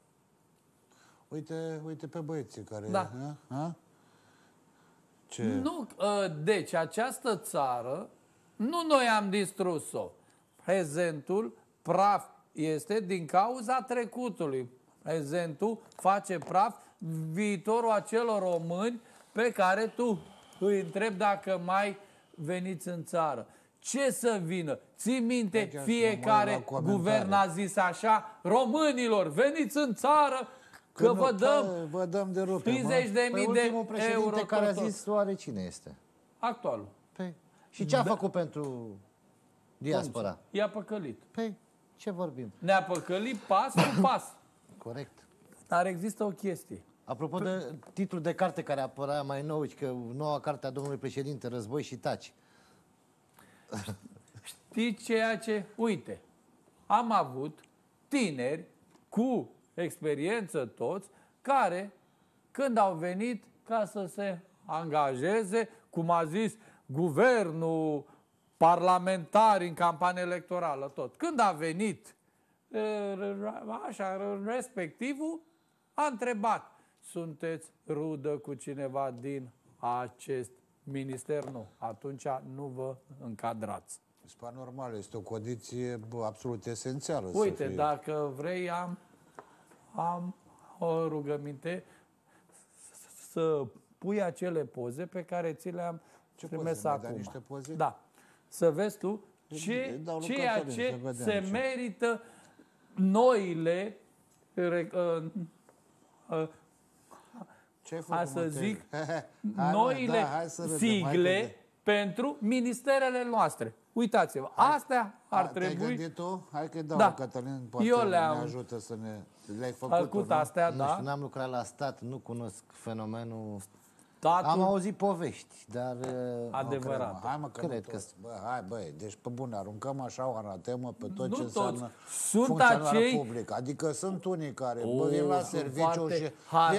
Uite pe băieții care... Da. A? Ce? Nu, deci această țară, nu noi am distrus-o. Prezentul praf este din cauza trecutului. Prezentul face praf viitorul acelor români pe care tu îi întrebi dacă mai veniți în țară. Ce să vină? Ții minte, fiecare guvern a zis așa, românilor, veniți în țară, că vă dăm de rupe, 50.000 de ultimul președinte euro care a tot. zis oare cine este? Actualul. Păi, și ce a făcut pentru diaspora? I-a păcălit. Păi, ce vorbim? Ne-a păcălit pas cu pas. Corect. Dar există o chestie. Apropo de titlul de carte care apărea mai nou, că noua carte a domnului președinte, Război și taci. Știți ceea ce? Uite, am avut tineri cu experiență toți, care, când au venit ca să se angajeze, cum a zis guvernul, parlamentari în campanie electorală, tot. Când a venit așa, respectivul, a întrebat, sunteți rudă cu cineva din acest minister? Nu. Atunci nu vă încadrați. Este normal, este o condiție absolut esențială. Uite, dacă vrei, am o rugăminte să pui acele poze pe care ți le-am trimis acum. Niște poze? Da. Să vezi tu ceea ce se merită noile să zic, noile sigle pentru ministerele noastre. Uitați-vă, astea ar trebui... Te-ai gândit tu? Hai că dau, Cătălin, poate ne ajută să le-ai făcut astea, nu da. știu, n-am lucrat la stat, nu cunosc fenomenul... Statul... Am auzit povești, dar... Adevărat. Hai mă, că cred că... Băi, deci pe bune, aruncăm așa o anatemă pe tot ce înseamnă sunt funcționarea publică. Adică sunt unii care vin la serviciu și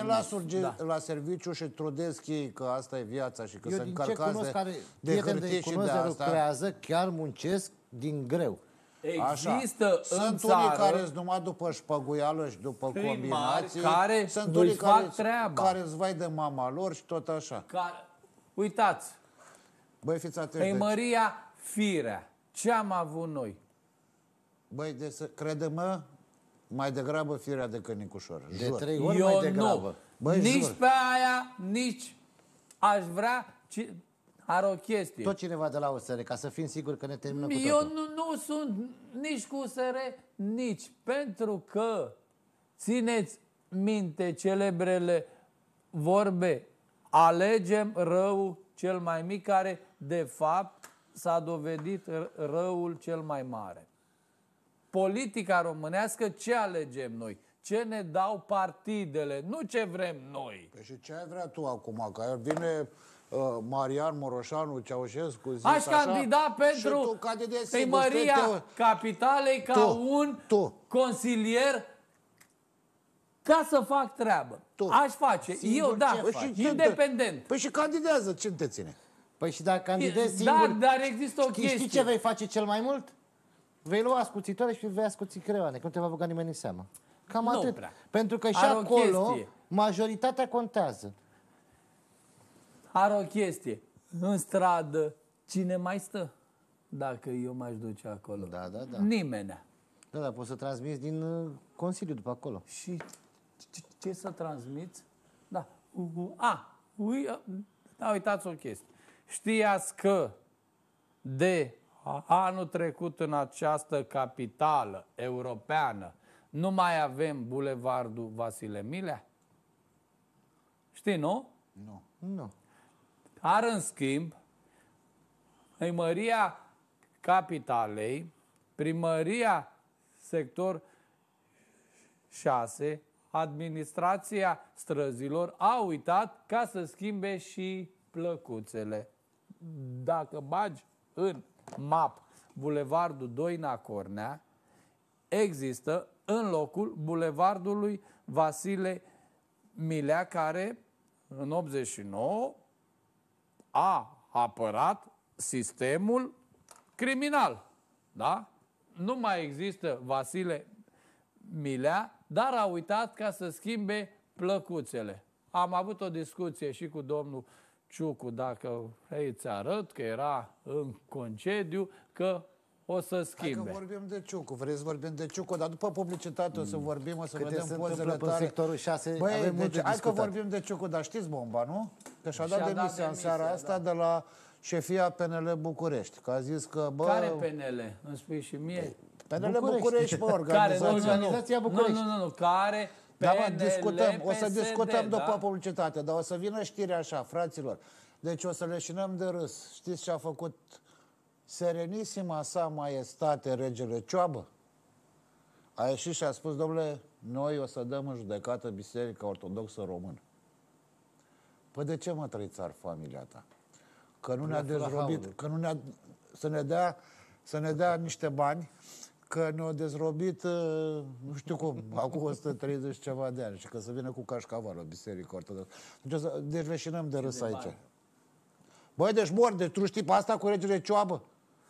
la serviciu și trudesc ei că asta e viața și că se încărcați de hârtie și de asta. Lucrează, chiar muncesc din greu. Există sunt unii care îți numai după șpăguială și după combinații, care sunt unii care îți vai de mama lor și tot așa. Uitați, băi, fiți atenți. Primăria Firea, ce am avut noi? Băi, crede-mă, mai degrabă Firea decât Nicușor. De 3 ori mai degrabă. Băi, nici jur. Pe aia, nici aș vrea... Are o chestie. Tot cineva de la USR, ca să fim siguri că ne terminăm cu totul. Eu nu sunt nici cu USR, nici. Pentru că, țineți minte celebrele vorbe, alegem răul cel mai mic, care de fapt s-a dovedit răul cel mai mare. Politica românească, ce alegem noi? Ce ne dau partidele, nu ce vrem noi. Păi și ce ai vrea tu acum? Că vine... Marian Moroșanu, Ceaușescu, zis aș candida pentru primăria capitalei ca un consilier ca să fac treabă. Aș face. Singur, eu, da, independent. Păi și candidează, ce te ține? Păi și dacă candidezi singur, dar există o chestie. Știi ce vei face cel mai mult? Vei lua ascuțitoare și vei ascuți creioane, că nu te va băga nimeni în seamă. Cam atât. Prea. Pentru că și acolo majoritatea contează. Are o chestie. În stradă, cine mai stă? Dacă eu m-aș duce acolo. Da. Nimenea. Da, poți să transmiți din Consiliu după acolo. Și ce să transmiți? Da. Uitați o chestie. Știați că de anul trecut în această capitală europeană nu mai avem bulevardul Vasile Milea? Știi, nu? Nu. Dar, în schimb, primăria capitalei, primăria sector 6, administrația străzilor a uitat ca să schimbe și plăcuțele. Dacă bagi în map Bulevardul Doina Cornea, există în locul Bulevardului Vasile Milea, care în 89 a apărat sistemul criminal. Da? Nu mai există Vasile Milea, dar a uitat ca să schimbe plăcuțele. Am avut o discuție și cu domnul Ciucu, dacă vrei ți arăt că era în concediu, că o să schimbe. Hai că vorbim de Ciucu, vrei să vorbim de Ciucu, dar după publicitate o să vorbim, o să Câte vedem se pozele întâmplă pe tale. sectorul 6, Băi, avem mult de hai că discutat. vorbim de Ciucu, dar știți bomba, nu? Că și-a dat Și-a dat demisia în demisia, seara asta de la șefia PNL București, că a zis că, bă... Care PNL? Îmi spui și mie? PNL București, bă, Care? Organizația București. Nu. Care? Da, mă, PNL, discutăm, o să PSD, discutăm după da? publicitate, dar o să vină știrea așa, fraților. Deci o să leșinăm de râs. Știți ce a făcut Serenisima sa Maestate Regele Cioabă? A ieșit și a spus, domnule, noi o să dăm în judecată Biserica Ortodoxă Română. Păi de ce mă trăițar familia ta? Că nu ne-a dezrobit, că nu ne-a, să ne dea niște bani, că ne-au dezrobit, nu știu cum, acum 130 ceva de ani și că să vină cu cașcavalul Biserica Ortodoxă. Deci veșinăm de râs aici. Băi, deci mor, deci tu știi pe asta cu regele Cioabă?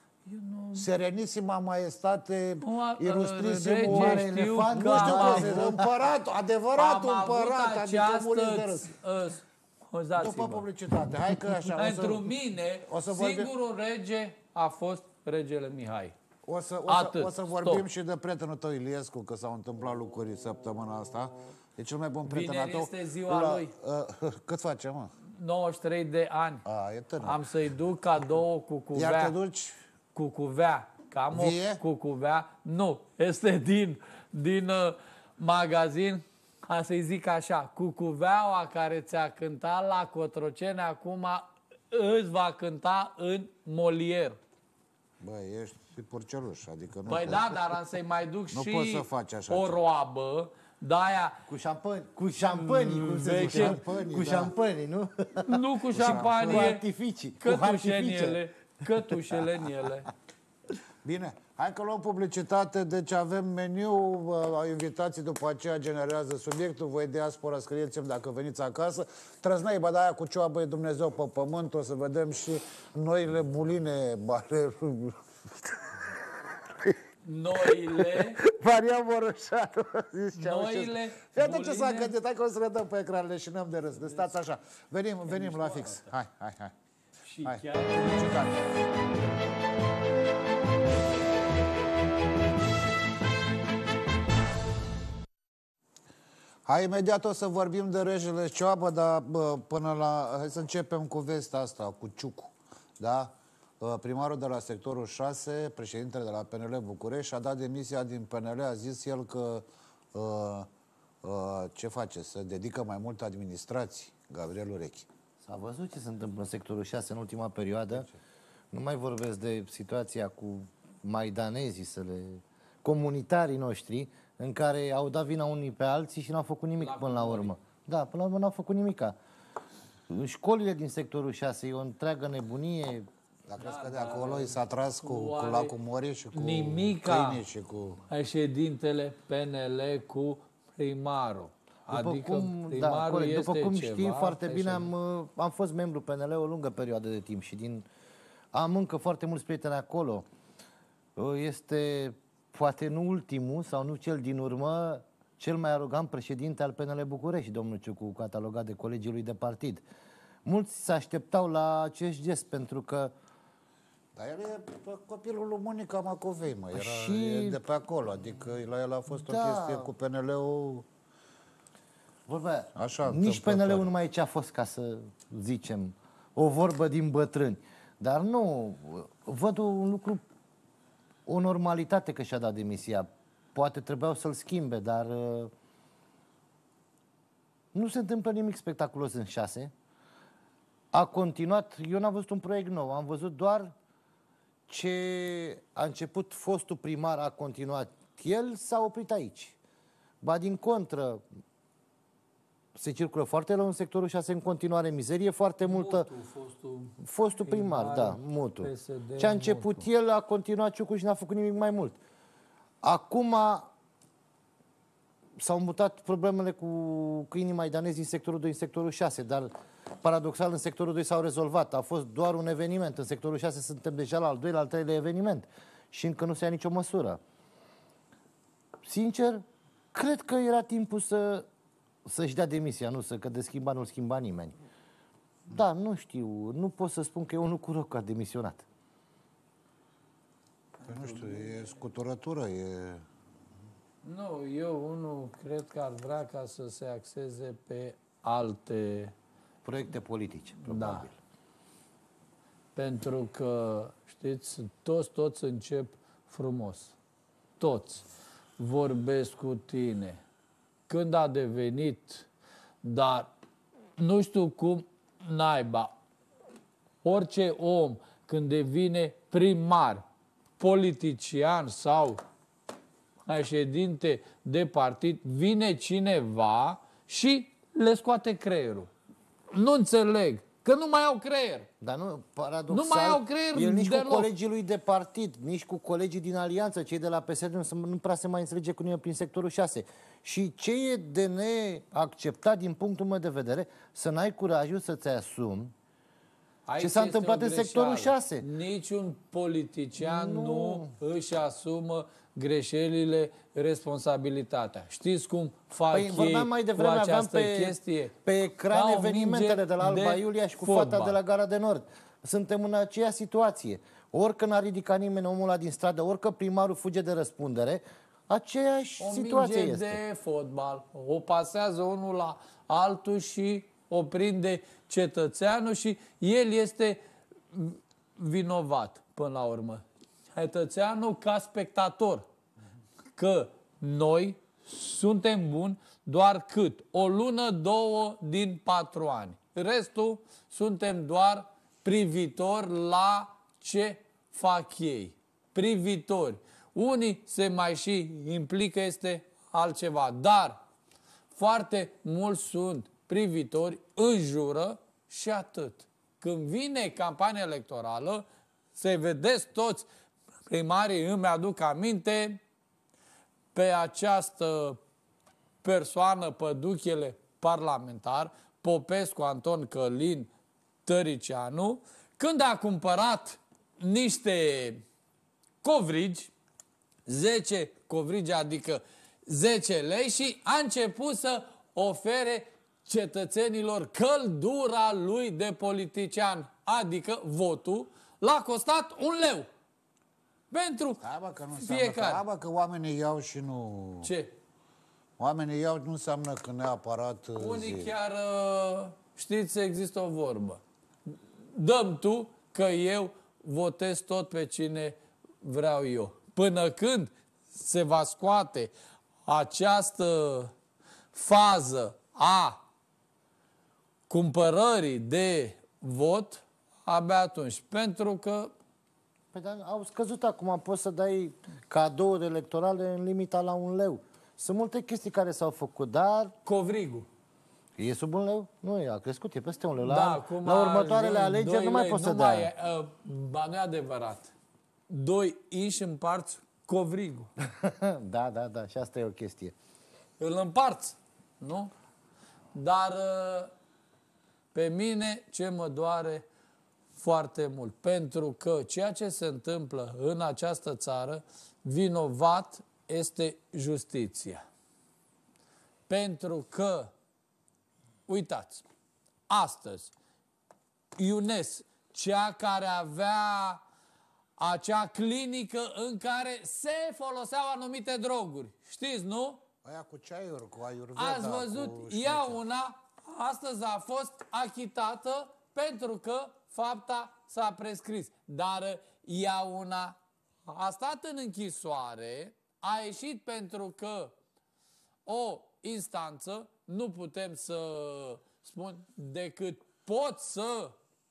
Serenisima Maestate, ilustrisimul rege, mare știu elefant, că nu știu am cum se zice, împărat, adevăratul Am avut împărat, adică murit de râs. scuzați-mă. După publicitate, hai că așa, Pentru mine, o să vorbim- singurul rege a fost regele Mihai. O să vorbim Stop. și de prietenul tău Iliescu, că s-au întâmplat lucruri săptămâna asta. E cel mai bun prieten al Vineri tău. este ziua lui. Cât face, mă? 93 de ani. A, e tânăr. Am să-i duc cadou cu cuvea. Iar te duci? Cucuvea. Că am Vie? o cucuvea. Nu, este din magazin. Ca să-i zic așa, cucuveaua care ți-a cântat la Cotroceni acum îți va cânta în Molière. Băi, ești purceluș, adică nu Păi poți. da, dar am să-i mai duc Nu și poți să faci așa o ceva. roabă de-aia, Cu șampanii, cum se zice? șampanii, Cu da. șampanii, nu? nu cu șampanie, Cu artificii, cu cătușe în artificii. ele, cătușele în ele. Bine, hai că luăm publicitate, deci avem meniu, invitații după aceea generează subiectul, voi diaspora scrieți-mi dacă veniți acasă. Trăznăiba de aia cu Cioabă e Dumnezeu pe pământ, o să vedem și noile buline ale Noile, Maria Moroșanu. noile Fii atent ce s-a buline. gândit, hai că o să le dăm pe ecran, le șinăm de râs. Deci stați așa, venim la fix. Hai. Și Hai, chiar publicitate. Hai, imediat o să vorbim de regele Cioabă, dar până la... Hai să începem cu vestea asta, cu Ciucu. Da? Primarul de la sectorul 6, președintele de la PNL București, a dat demisia din PNL, a zis el că ce face? Se dedică mai mult administrații, Gabriel Urechi. S-a văzut ce se întâmplă în sectorul 6 în ultima perioadă. Nu mai vorbesc de situația cu maidanezii, comunitarii noștri, în care au dat vina unii pe alții și n-au făcut nimic până la urmă. Da, până la urmă n-au făcut nimica. Școlile din sectorul 6 e o întreagă nebunie. Dar crezi că de acolo i s-a tras cu Oare lacul Mori și cu nimica câinii și cu... președintele PNL cu primarul. Adică primarul corect, este după cum ceva știi foarte bine, președinte. am fost membru PNL o lungă perioadă de timp și am încă foarte mulți prieteni acolo. Este poate nu ultimul sau nu cel din urmă, cel mai arogant președinte al PNL București, domnul Ciucu, catalogat de colegii lui de partid. Mulți se așteptau la acest gest pentru că Dar el e copilul lui Monica Macovei, mă. Și- E de pe acolo, adică la el a fost o Da. chestie cu PNL-ul... vorba aia, Așa, nici întâmplător. PNL-ul nu mai e ce a fost, ca să zicem, o vorbă din bătrâni. Dar nu, văd un lucru, o normalitate că și-a dat demisia. Poate trebuiau să-l schimbe, dar nu se întâmplă nimic spectaculos în 6. A continuat, eu n-am văzut un proiect nou, am văzut doar ce a început fostul primar, a continuat el, s-a oprit aici. Ba din contră, se circulă foarte rău în sectorul 6 în continuare, mizerie foarte multă. Fostul primar, da, Mutu. PSD, Ce a început el, a continuat Ciucu și n-a făcut nimic mai mult. Acum s-au mutat problemele cu câinii maidanezi din sectorul 2 în sectorul 6, dar paradoxal în sectorul 2 s-au rezolvat. A fost doar un eveniment. În sectorul 6 suntem deja la al doilea, al treilea eveniment și încă nu se ia nicio măsură. Sincer, cred că era timpul să-și dea demisia, că de schimba nu-l schimba nimeni. Da, nu știu, nu pot să spun că e unul cu rău că a demisionat. Păi nu știu, e scuturătură, e... Nu, eu unul cred că ar vrea ca să se axeze pe alte... Proiecte politice, probabil. Da. Pentru că, știți, toți încep frumos. Toți vorbesc cu tine. Când a devenit, dar nu știu cum naiba, orice om când devine primar, politician sau președinte de partid, vine cineva și le scoate creierul. Nu înțeleg, că nu mai au creier. Dar nu, paradoxal, Nu mai au creier el nici deloc. cu colegii lui de partid, nici cu colegii din alianță, cei de la PSD, nu prea se mai înțelege cu nimeni prin sectorul 6. Și ce e de neacceptat din punctul meu de vedere, să n-ai curajul să-ți asumi Aici ce s-a este întâmplat o în sectorul greșeală. 6. Niciun politician nu își asumă greșelile, responsabilitatea. Știți cum fac Păi ei vorbeam mai cu devreme, aveam această chestie? pe ecran Ca o evenimentele minge de la Alba de Iulia și cu fotbal. fata de la Gara de Nord. Suntem în aceeași situație. Orică n-a ridicat nimeni omul ăla din stradă, orică primarul fuge de răspundere, aceeași O situație minge este. de fotbal. O pasează unul la altul și o prinde cetățeanul și el este vinovat până la urmă. Cetățeanul ca spectator. Că noi suntem buni doar cât? O lună, 2 din 4 ani. Restul suntem doar privitori la ce fac ei. Privitori. Unii se mai și implică, este altceva. Dar foarte mulți sunt privitori, înjură și atât. Când vine campania electorală, se vedeți toți primarii, îmi aduc aminte, pe această persoană, păduchele parlamentar, Popescu Anton Călin Tăricianu, când a cumpărat niște covrigi, 10 covrigi, adică 10 lei, și a început să ofere cetățenilor căldura lui de politician, adică votul, l-a costat 1 leu. Pentru Că nu fiecare. că oamenii iau și nu... Ce? Oamenii iau nu înseamnă că neapărat... Unii chiar, știți, există o vorbă. Dăm tu că eu votez tot pe cine vreau eu. Până când se va scoate această fază a cumpărării de vot, abia atunci. Pentru că Păi, dar au scăzut acum, poți să dai cadouri electorale în limita la 1 leu. Sunt multe chestii care s-au făcut, dar covrigul. e sub 1 leu? Nu, a crescut, e peste 1 leu. Cum La următoarele a ajuns alegeri 2 nu mai lei, poți să nu dai. mai ba, nu e adevărat. 2 inși împarți covrigul. Da, și asta e o chestie. Îl împarți, nu? Dar pe mine ce mă doare foarte mult. Pentru că ceea ce se întâmplă în această țară, vinovat este justiția. Pentru că, uitați, astăzi, Iones, cea care avea acea clinică în care se foloseau anumite droguri. Știți, nu? Aia cu ceaiuri, cu ayurveda. Ați văzut, ea una, astăzi a fost achitată pentru că fapta s-a prescris. Dar ea una a stat în închisoare, a ieșit pentru că o instanță, nu putem să spun decât pot să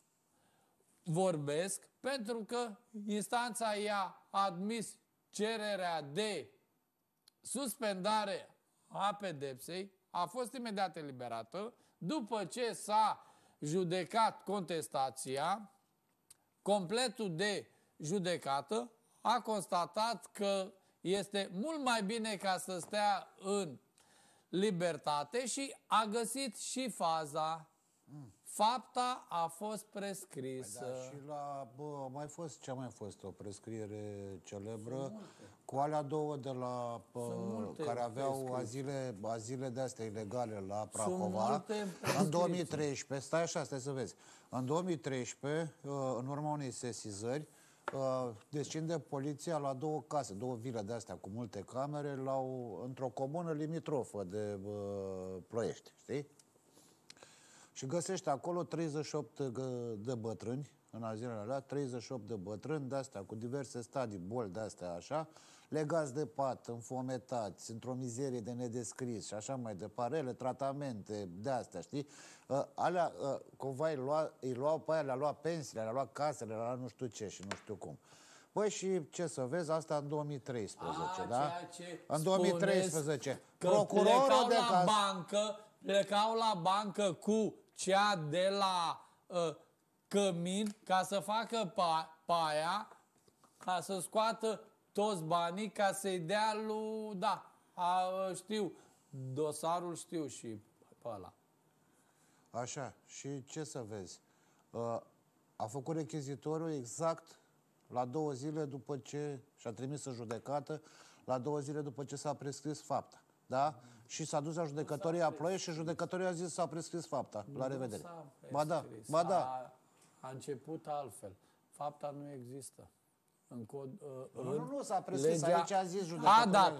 vorbesc, pentru că instanța i-a admis cererea de suspendare a pedepsei, a fost imediat eliberată după ce s-a judecat contestația. Completul de judecată a constatat că este mult mai bine ca să stea în libertate și a găsit și faza. Fapta a fost prescrisă. Da, și ce a mai fost o prescriere celebră cu alea două de la care aveau azile de astea ilegale la Prahova. În 2013, stai să vezi. În 2013, în urma unei sesizări, descinde poliția la două case, două vile de astea cu multe camere, într-o comună limitrofă de Ploiești, știi? Și găsește acolo 38 de bătrâni, în azilele alea, 38 de bătrâni de-astea, cu diverse stadii, boli de-astea așa, legați de pat, înfometați, într-o mizerie de nedescris și așa mai departe, ele, tratamente de-astea, știi? Alea, cumva îi luau pe aia, le-a luat pensiile, le-a luat casele, le-a luat nu știu ce și nu știu cum. Păi și ce să vezi, asta în 2013, da? În 2013. Procurorul de plecau la bancă cu cea de la Cămin ca să facă paia, ca să scoată toți banii, ca să-i dea lui, știu, dosarul știu și pe ăla. Așa, și ce să vezi? A făcut rechizitorul exact la 2 zile după ce și-a trimis în judecată, la 2 zile după ce s-a prescris fapta, da? Și s-a dus la judecătoria Ploiești și judecătoria a zis s-a prescris fapta. La revedere. Ba da. A început altfel. Fapta nu există. Nu s-a prescris, aici a zis judecătoria. Da.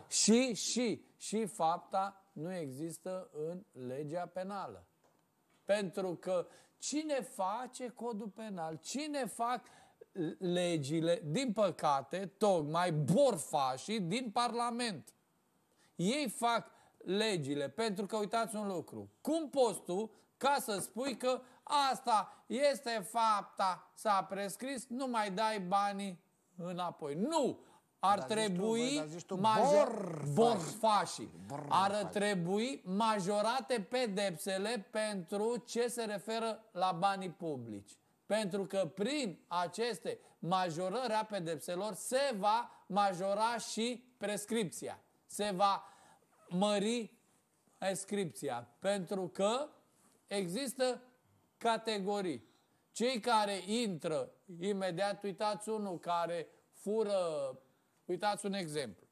Și fapta nu există în legea penală. Pentru că cine face codul penal, cine fac legile, din păcate, tocmai borfașii din Parlament. Ei fac legile, pentru că uitați un lucru. Cum poți tu ca să spui că asta este fapta, s-a prescris, nu mai dai banii înapoi? Nu! Ar trebui borfașii. Ar trebui majorate pedepsele pentru ce se referă la banii publici. Pentru că prin aceste majorări a pedepselor se va majora și prescripția. Se va mări prescripția. Pentru că există categorii. Cei care intră imediat, uitați unul care fură, uitați un exemplu.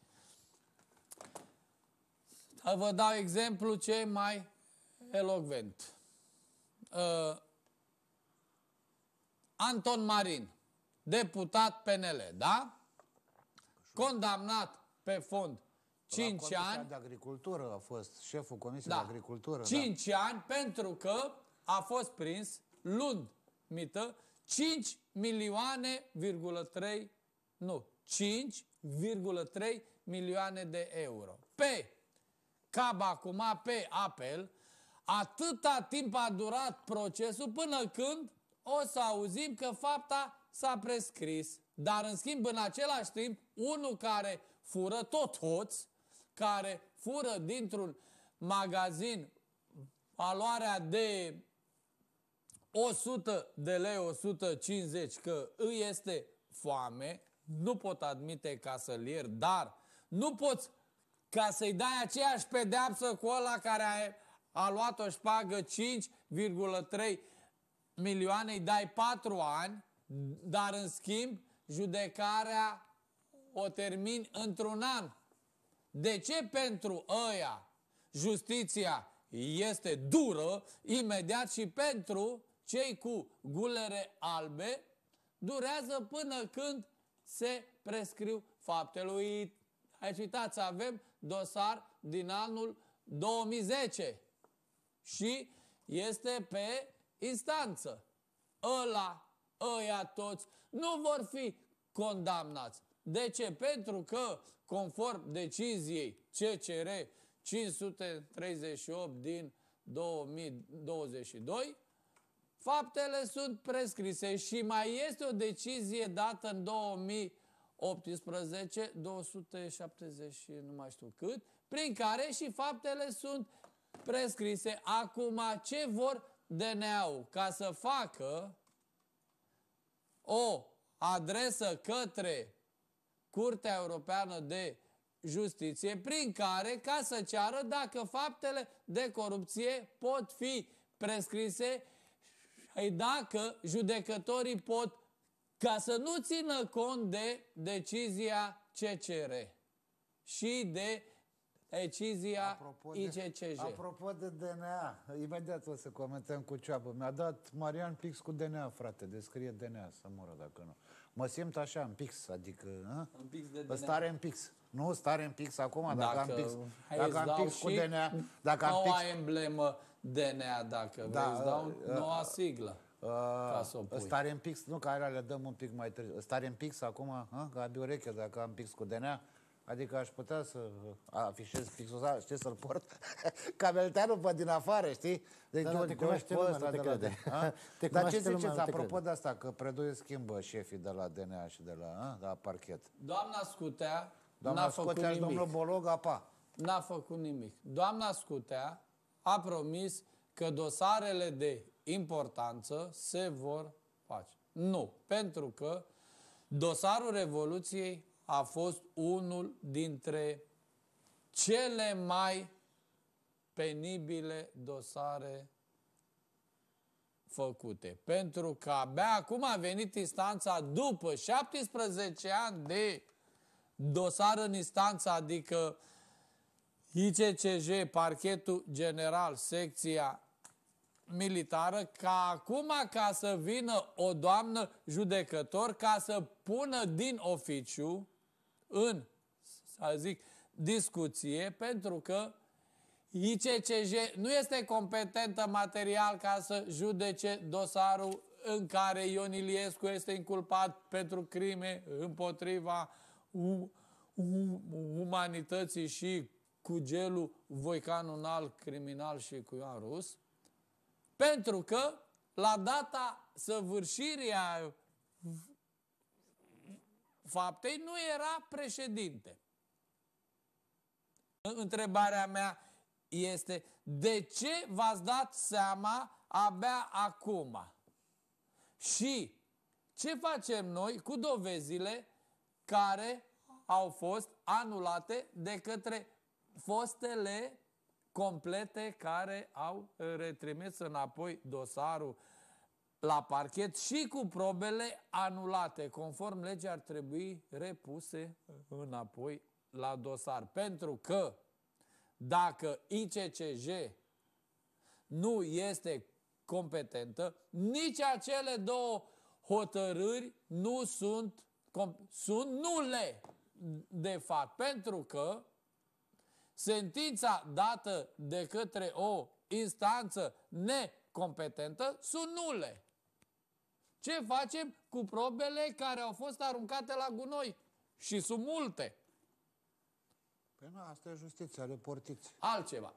Vă dau exemplu cel mai elocvent. Anton Marin, deputat PNL, da? Condamnat pe fond 5 ani. De agricultură a fost șeful Comisiei de Agricultură. 5 ani pentru că a fost prins luând mită 5,3 milioane de euro. Pe apel, atâta timp a durat procesul până când o să auzim că fapta s-a prescris. Dar în schimb, în același timp, unul care fură, tot hoț, care fură dintr-un magazin valoarea de 100 de lei, 150, că îi este foame, nu pot admite ca să-l iert, dar nu poți ca să-i dai aceeași pedeapsă cu ăla care a luat o șpagă 5,3 milioane, îi dai 4 ani, dar în schimb judecarea o termin într-un an. De ce pentru ăia justiția este dură imediat și pentru cei cu gulere albe durează până când se prescriu faptele? Aici uitați, avem dosar din anul 2010 și este pe instanță. Ăia toți nu vor fi condamnați. De ce? Pentru că, conform deciziei CCR 538 din 2022, faptele sunt prescrise și mai este o decizie dată în 2018, 270 și nu mai știu cât, prin care și faptele sunt prescrise. Acum, ce vor DNA-ul? Ca să facă o adresă către Curtea Europeană de Justiție, prin care, ca să ceară dacă faptele de corupție pot fi prescrise și dacă judecătorii pot, ca să nu țină cont de decizia CCR și de decizia ICCJ. Apropo de DNA, imediat o să comentăm cu ceapă. Mi-a dat Marian Pix cu DNA, frate, descrie DNA, să moră dacă nu. Mă simt așa în pix, adică... În pix de DNA. Stare în pix. Nu, stare în pix acum, dacă am pix. Dacă am pix cu DNA... Dacă am noua pix... emblemă DNA, dacă vrei, îți dau noua siglă. Ca să o pui. Stare în pix, nu, care le dăm un pic mai târziu. Stare în pix acum, ca abi ureche, dacă am pix cu DNA. Adică aș putea să afișez pixul ăsta, știi, să-l port ca melteanul pe din afară, știi? Deci te cunoaște lumea, nu te crede. Dar ce ziceți, apropo de asta, că Predoiu schimbă șefii de la DNA și de la parchet? Doamna Scutea n-a făcut nimic. Domnul Bolog, apa. N-a făcut nimic. Doamna Scutea a promis că dosarele de importanță se vor face. Nu, pentru că dosarul Revoluției a fost unul dintre cele mai penibile dosare făcute. Pentru că abia acum a venit instanța după 17 ani de dosar în instanță, adică ICCJ, Parchetul General, secția militară, ca acum ca să vină o doamnă judecător ca să pună din oficiu în, să zic, discuție, pentru că ICCJ nu este competentă material ca să judece dosarul în care Ion Iliescu este inculpat pentru crime împotriva umanității și cu gelul Voicanul Înalt criminal și cu Ioan Rus, pentru că la data săvârșirii faptei nu era președinte. Întrebarea mea este: de ce v-ați dat seama abia acum? Și ce facem noi cu dovezile care au fost anulate de către fostele complete care au retrimis înapoi dosarul la parchet și cu probele anulate? Conform legii ar trebui repuse înapoi la dosar. Pentru că dacă ICCJ nu este competentă, nici acele două hotărâri nu sunt nule de fapt. Pentru că sentința dată de către o instanță necompetentă sunt nule. Ce facem cu probele care au fost aruncate la gunoi? Și sunt multe. Păi nu, asta e justiția, reportiți. Altceva.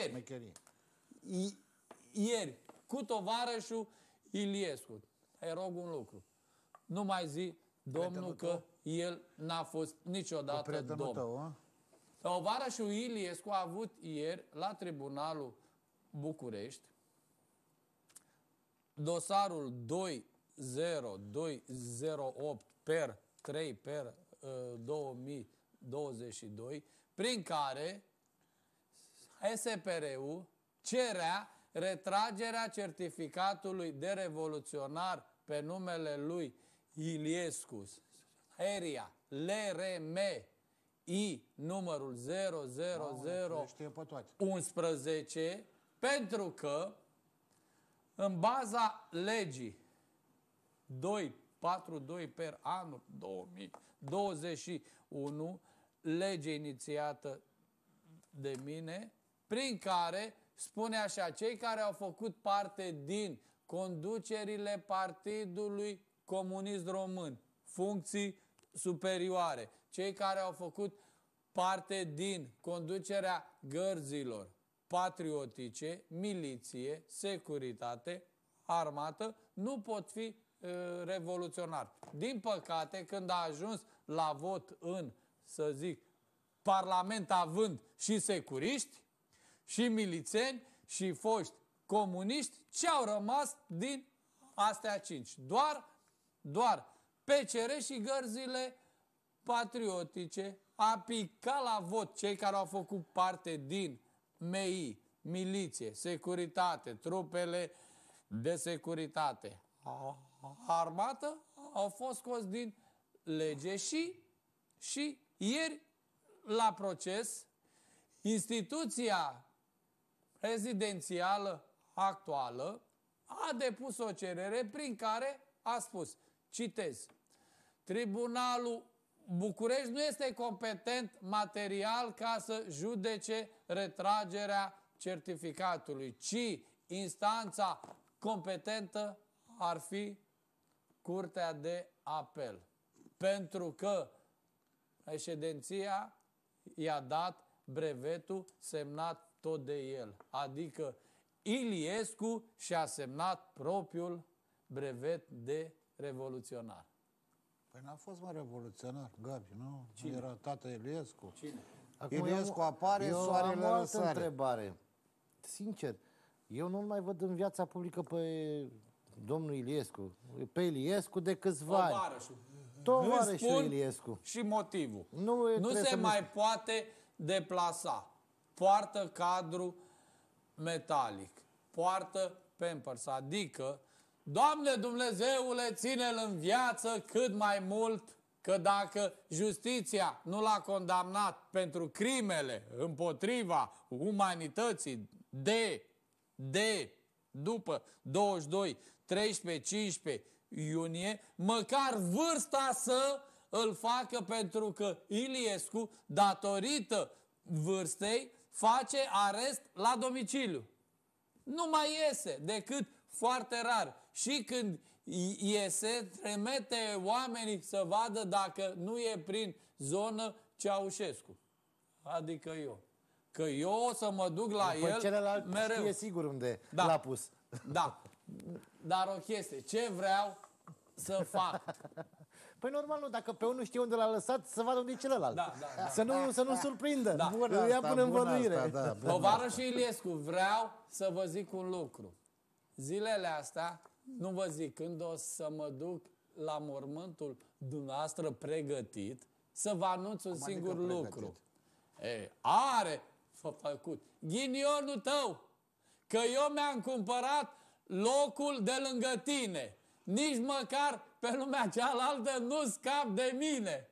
Ieri, cu tovarășul Iliescu, îi rog un lucru. Nu mai zi, domnul, că el n-a fost niciodată domn. Tovarășul Iliescu a avut ieri la Tribunalul București dosarul 20208 per 3 per 2022, prin care SPR-ul cerea retragerea certificatului de revoluționar pe numele lui Iliescu, Heria, LRM, I, numărul 00011, pentru că în baza legii 242 per anul 2021, lege inițiată de mine, prin care spune așa: cei care au făcut parte din conducerile Partidului Comunist Român, funcții superioare, cei care au făcut parte din conducerea gărzilor patriotice, miliție, securitate, armată, nu pot fi revoluționari. Din păcate, când a ajuns la vot în, să zic, Parlament având și securiști, și milițeni și foști comuniști, ce au rămas din astea 5? Doar PCR și gărzile patriotice. A picat la vot cei care au făcut parte din MEI, miliție, securitate, trupele de securitate, armată, au fost scoși din lege și ieri la proces instituția prezidențială actuală a depus o cerere prin care a spus, citez, Tribunalul București nu este competent material ca să judece retragerea certificatului, ci instanța competentă ar fi Curtea de Apel. Pentru că președinția i-a dat brevetul semnat tot de el. Adică Iliescu și-a semnat propriul brevet de revoluționar. Păi n-a fost mai revoluționar, Gabi, nu? Cine? Era tată Iliescu. Cine? Acum Iliescu apare, eu soarele am o altă răsare. întrebare. Sincer, eu nu-l mai văd în viața publică pe domnul Iliescu. Pe Iliescu de câțiva ani. Tovarășul. Tovarășul Îți spun Iliescu. și motivul. Nu trebuie se să mai poate deplasa. Poartă cadru metalic. Poartă Pampers. Adică, Doamne Dumnezeule, ține-l în viață cât mai mult, că dacă justiția nu l-a condamnat pentru crimele împotriva umanității după 22, 13, 15 iunie, măcar vârsta să îl facă, pentru că Iliescu, datorită vârstei, face arest la domiciliu. Nu mai iese decât foarte rar. Și când iese, trimite oamenii să vadă dacă nu e prin zonă Ceaușescu. Adică eu. Că eu o să mă duc la Păi el celălalt mereu. știe sigur unde Da. l-a pus. Da. Dar o chestie. Ce vreau să fac? Păi normal nu, dacă pe unul știe unde l-a lăsat, să vadă unde e celălalt. Da. Să nu surprindă. Da. Bună Îl ia asta, până în bună văduire. asta, da, bună. Tovarășul Iliescu, vreau să vă zic un lucru. Zilele astea, nu vă zic, când o să mă duc la mormântul dumneavoastră pregătit, să vă anunț un singur adică lucru. Are făcut ghinionul tău, că eu mi-am cumpărat locul de lângă tine. Nici măcar pe lumea cealaltă nu scap de mine.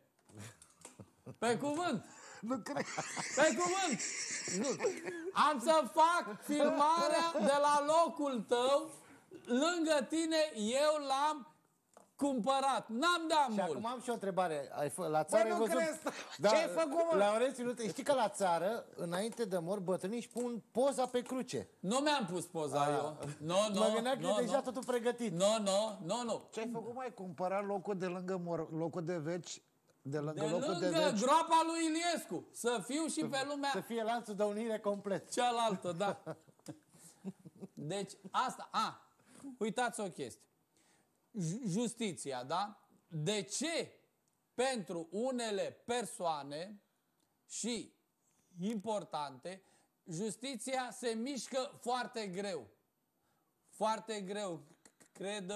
Pe cuvânt. Nu cred. Pe cuvânt! Nu. Am să fac filmarea de la locul tău, lângă tine, eu l-am cumpărat. N-am dat Și mult. acum am și o întrebare. La țară Băi, ai nu văzut... crezi? Ce-ai făcut, mă? Laurențiu, știi că la țară, înainte de mor, bătrânii își pun poza pe cruce. Nu mi-am pus poza eu. Mă gândeam că e deja totul pregătit. Nu. Ce-ai făcut, mai cumpărat locul de lângă locul de veci, de lângă De locul de lângă veci? groapa lui Iliescu. Să fiu și pe lumea Să fie lanțul de unire complet. cealaltă, da. Deci, asta, uitați o chestie. Justiția, da? De ce pentru unele persoane și importante, justiția se mișcă foarte greu? Foarte greu. Cred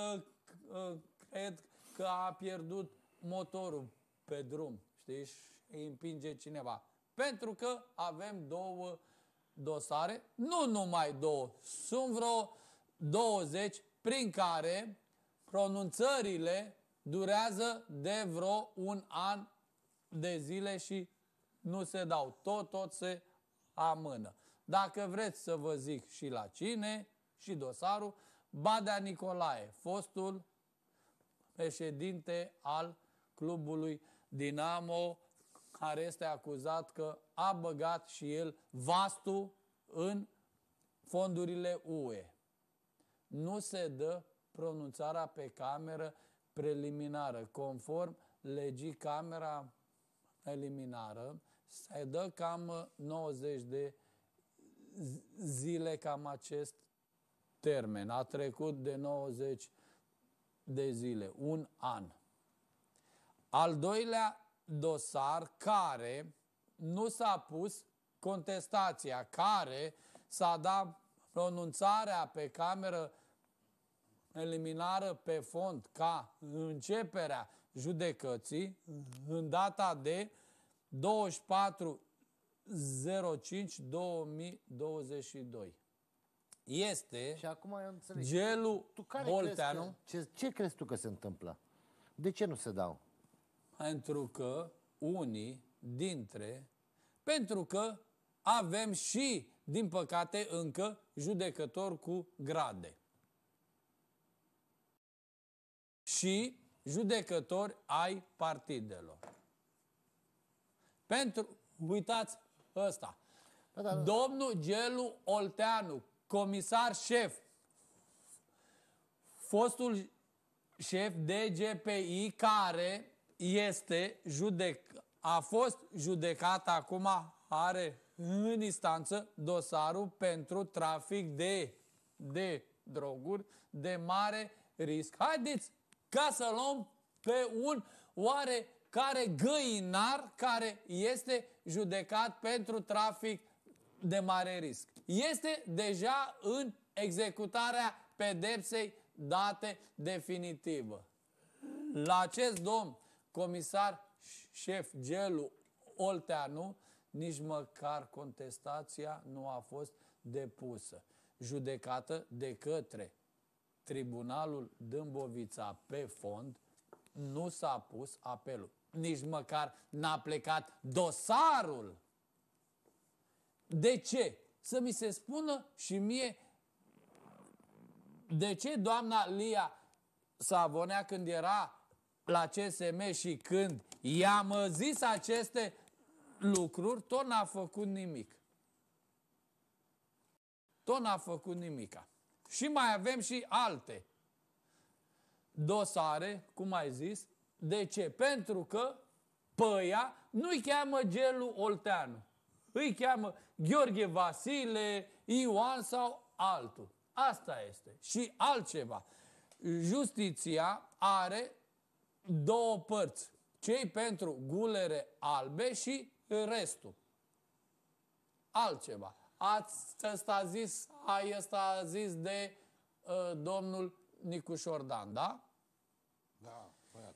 că a pierdut motorul pe drum, știi? Și îi împinge cineva. Pentru că avem două dosare, nu numai două, sunt vreo 20 prin care pronunțările durează de vreo un an de zile și nu se dau. Tot se amână. Dacă vreți să vă zic și la cine și dosarul, Badea Nicolae, fostul președinte al clubului Dinamo, care este acuzat că a băgat și el vastul în fondurile UE. Nu se dă pronunțarea pe cameră preliminară. Conform legii, camera preliminară se dă cam 90 de zile, cam acest termen. A trecut de 90 de zile, un an. Al doilea dosar care nu s-a pus, contestația care s-a dat pronunțarea pe cameră eliminară pe fond ca începerea judecății în data de 24/05/2022. Este Și acum eu înțeleg. Gelu Tu care Olteanu, ce crezi tu că se întâmplă? De ce nu se dau? pentru că pentru că avem și, din păcate, încă judecători cu grade. Și judecători ai partidelor. Uitați ăsta. Da. Domnul Gelu Olteanu, comisar șef, fostul șef DGPI, care a fost judecat, acum are în instanță dosarul pentru trafic de droguri de mare risc. Haideți ca să luăm pe un oarecare găinar care este judecat pentru trafic de mare risc. Este deja în executarea pedepsei date definitivă. La acest domn comisar șef Gelu Olteanu nici măcar contestația nu a fost depusă. Judecată de către Tribunalul Dâmbovița pe fond, nu s-a pus apelul. Nici măcar n-a plecat dosarul. De ce? Să mi se spună și mie de ce doamna Lia Savonea, când era la CSM și când i-am zis aceste lucruri, tot n-a făcut nimic. Tot n-a făcut nimica. Și mai avem și alte dosare, cum ai zis. De ce? Pentru că pe ăia nu-i cheamă Gelu Olteanu. Îi cheamă Gheorghe Vasile, Ioan sau altul. Asta este. Și altceva. Justiția are două părți. Cei pentru gulere albe și restul. Altceva. Ăsta a zis de domnul Nicu Șordan, da? Da, băiat.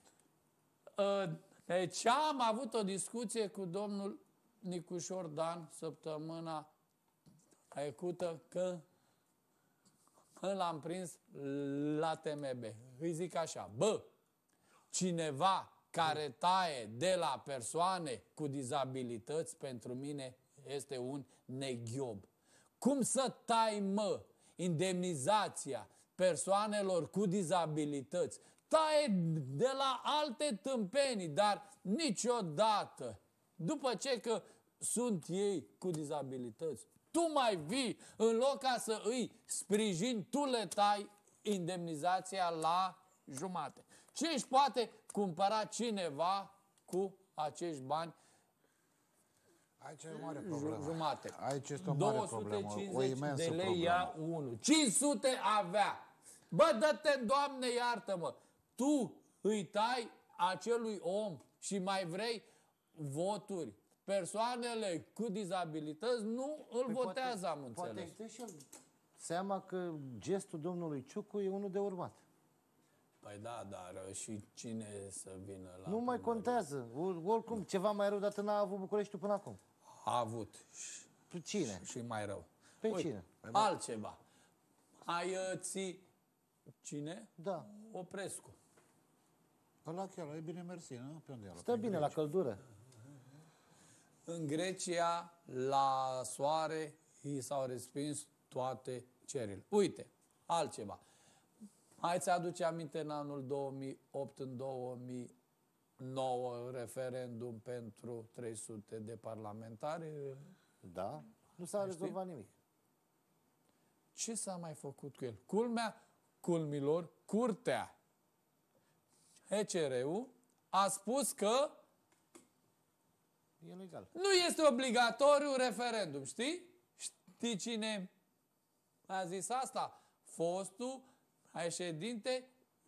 Deci am avut o discuție cu domnul Nicu Șordan săptămâna trecută că l-am prins la TMB. Îi zic așa, cineva care taie de la persoane cu dizabilități, pentru mine este un neghiob. Cum să tai, indemnizația persoanelor cu dizabilități? Taie de la alte tâmpenii, dar niciodată, după ce că sunt ei cu dizabilități, tu mai vii, în loc ca să îi sprijini, tu le tai indemnizația la jumate. Ce își poate cumpăra cineva cu acești bani? Aici e o mare problemă. Jumate. Aici este o mare problemă, o 250 imensă de lei problemă. ia unul. 500 avea. Bă, dă-te, Doamne, iartă-mă. Tu îi tai acelui om și mai vrei voturi. Persoanele cu dizabilități nu îl votează, am înțeles. Poate își dă și el seama că gestul domnului Ciucu e unul de urmat. Păi da, dar și cine să vină la... Nu mai contează. Oricum, ceva mai rău, dar n-a avut Bucureștiul până acum. A avut. Cine? Și mai rău. Pe Uite, cine? altceva. Cine? Da. Oprescu. Ăla chiar e bine mersi, nu? Pe unde e? Stă bine la căldură. În Grecia, la soare, i s-au respins toate cererile. Uite, altceva. Hai să aduce aminte în anul 2008, în 2009, referendum pentru 300 de parlamentari. Da. Nu s-a rezolvat nimic. Ce s-a mai făcut cu el? Culmea culmilor, curtea ECR-ul a spus că E legal. nu este obligatoriu referendum, știi? Știi cine a zis asta? Fostul președinte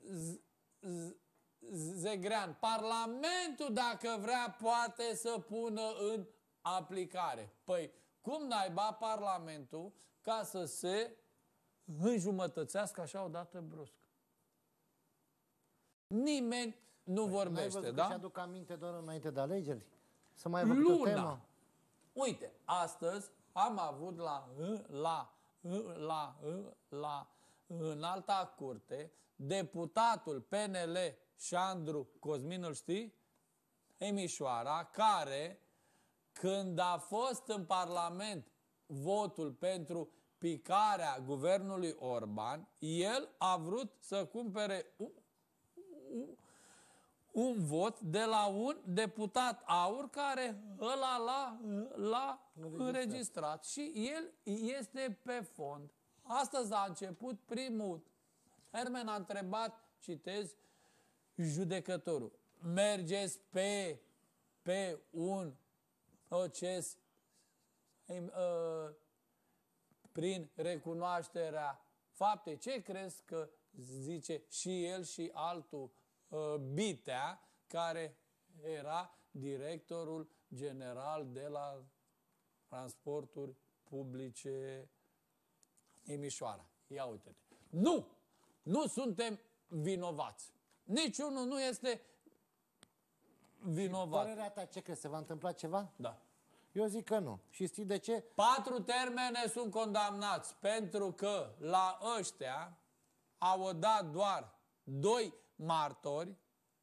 Zegrean. Parlamentul, dacă vrea, poate să pună în aplicare. Păi, cum naiba Parlamentul ca să se înjumătățească așa odată brusc. Nimeni nu vorbește, N-ai da? că și-aduc aminte doar înainte de alegeri? Să mai aibă câte o temă? Uite, astăzi am avut la înalta curte deputatul PNL Șandru Cosmin, îl știi? Emișoara, care când a fost în Parlament votul pentru picarea guvernului Orban, el a vrut să cumpere un vot de la un deputat aur care ăla l-a înregistrat. Și el este pe fond. Astăzi a început primul termen, a întrebat, citez, judecătorul. Mergeți pe un proces prin recunoașterea faptei. Ce crezi că zice și el și altul Bitea, care era directorul general de la transporturi publice Timișoara? Ia uite-te. Nu suntem vinovați. Niciunul nu este vinovat. Părerea ta, ce crezi? Se va întâmpla ceva? Da. Eu zic că nu. Și știi de ce? 4 termene sunt condamnați pentru că la ăștia au dat doar 2 martori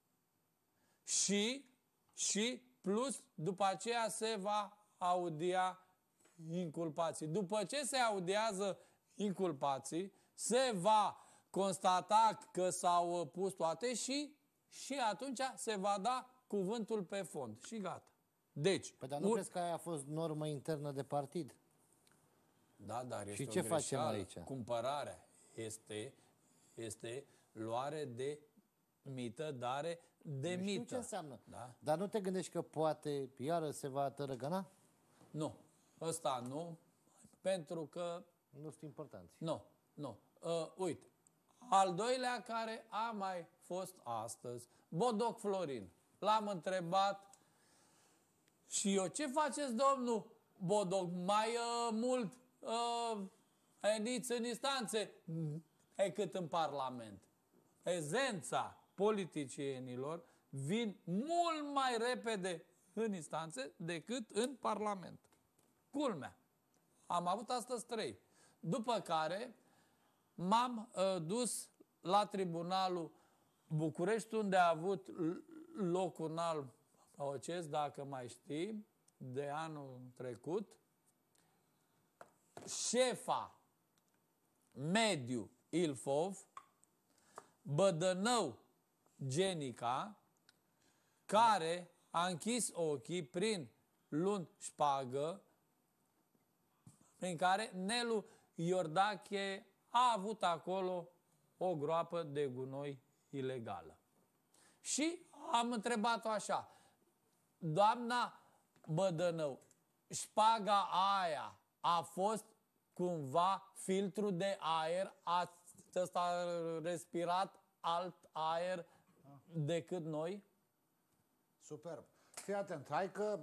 și plus după aceea se va audia inculpații. După ce se audiază inculpații, se va constata că s-au pus toate și atunci se va da cuvântul pe fond. Și gata. Deci, Păi, dar nu crezi că aia a fost normă internă de partid? Da, dar este și ce facem aici? Cumpărarea este luare de mită, dare de Nu mită. știu ce înseamnă. Da? Dar nu te gândești că poate iară se va tărăgăna? Nu. Ăsta nu, pentru că... Nu sunt importanți. Nu. Uite, al doilea care a mai fost astăzi, Bodoc Florin. L-am întrebat și eu, ce faceți, domnul Bodoc? Mai mult veniți în instanțe decât în Parlament. Ezența politicienilor vin mult mai repede în instanțe decât în Parlament. Culmea. Am avut astăzi 3. După care m-am dus la Tribunalul București, unde a avut loc un alt proces, dacă mai știi, de anul trecut. Șefa mediu Ilfov, Bădănău Genica, care a închis ochii prin luni șpagă, prin care Nelu Iordache a avut acolo o groapă de gunoi ilegală. Și am întrebat-o așa, doamna Bădănău, șpaga aia a fost cumva filtru de aer, ăsta a respirat alt aer decât noi? Superb. Fii atent, hai că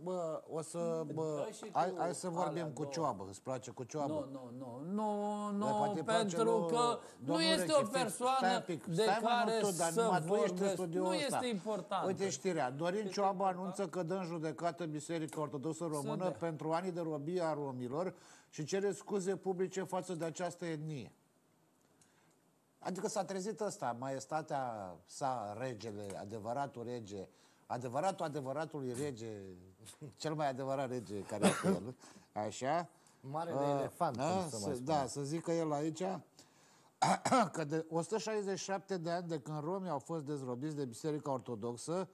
hai să vorbim cu două. Cioabă. Îți place cu Cioabă? Nu, pentru că nu este o persoană de care să vorbesc. Nu este important. Uite știrea. Dorin Cioabă anunță că dă în judecată Biserica Ortodoxă Română pentru anii de robie a romilor și cere scuze publice față de această etnie. Adică s-a trezit ăsta, maestatea sa, regele, adevăratul rege, adevăratului rege, cel mai adevărat rege care este el, așa. Marele elefant, să zică el aici, că de 167 de ani de când romii au fost dezrobiți de Biserica Ortodoxă,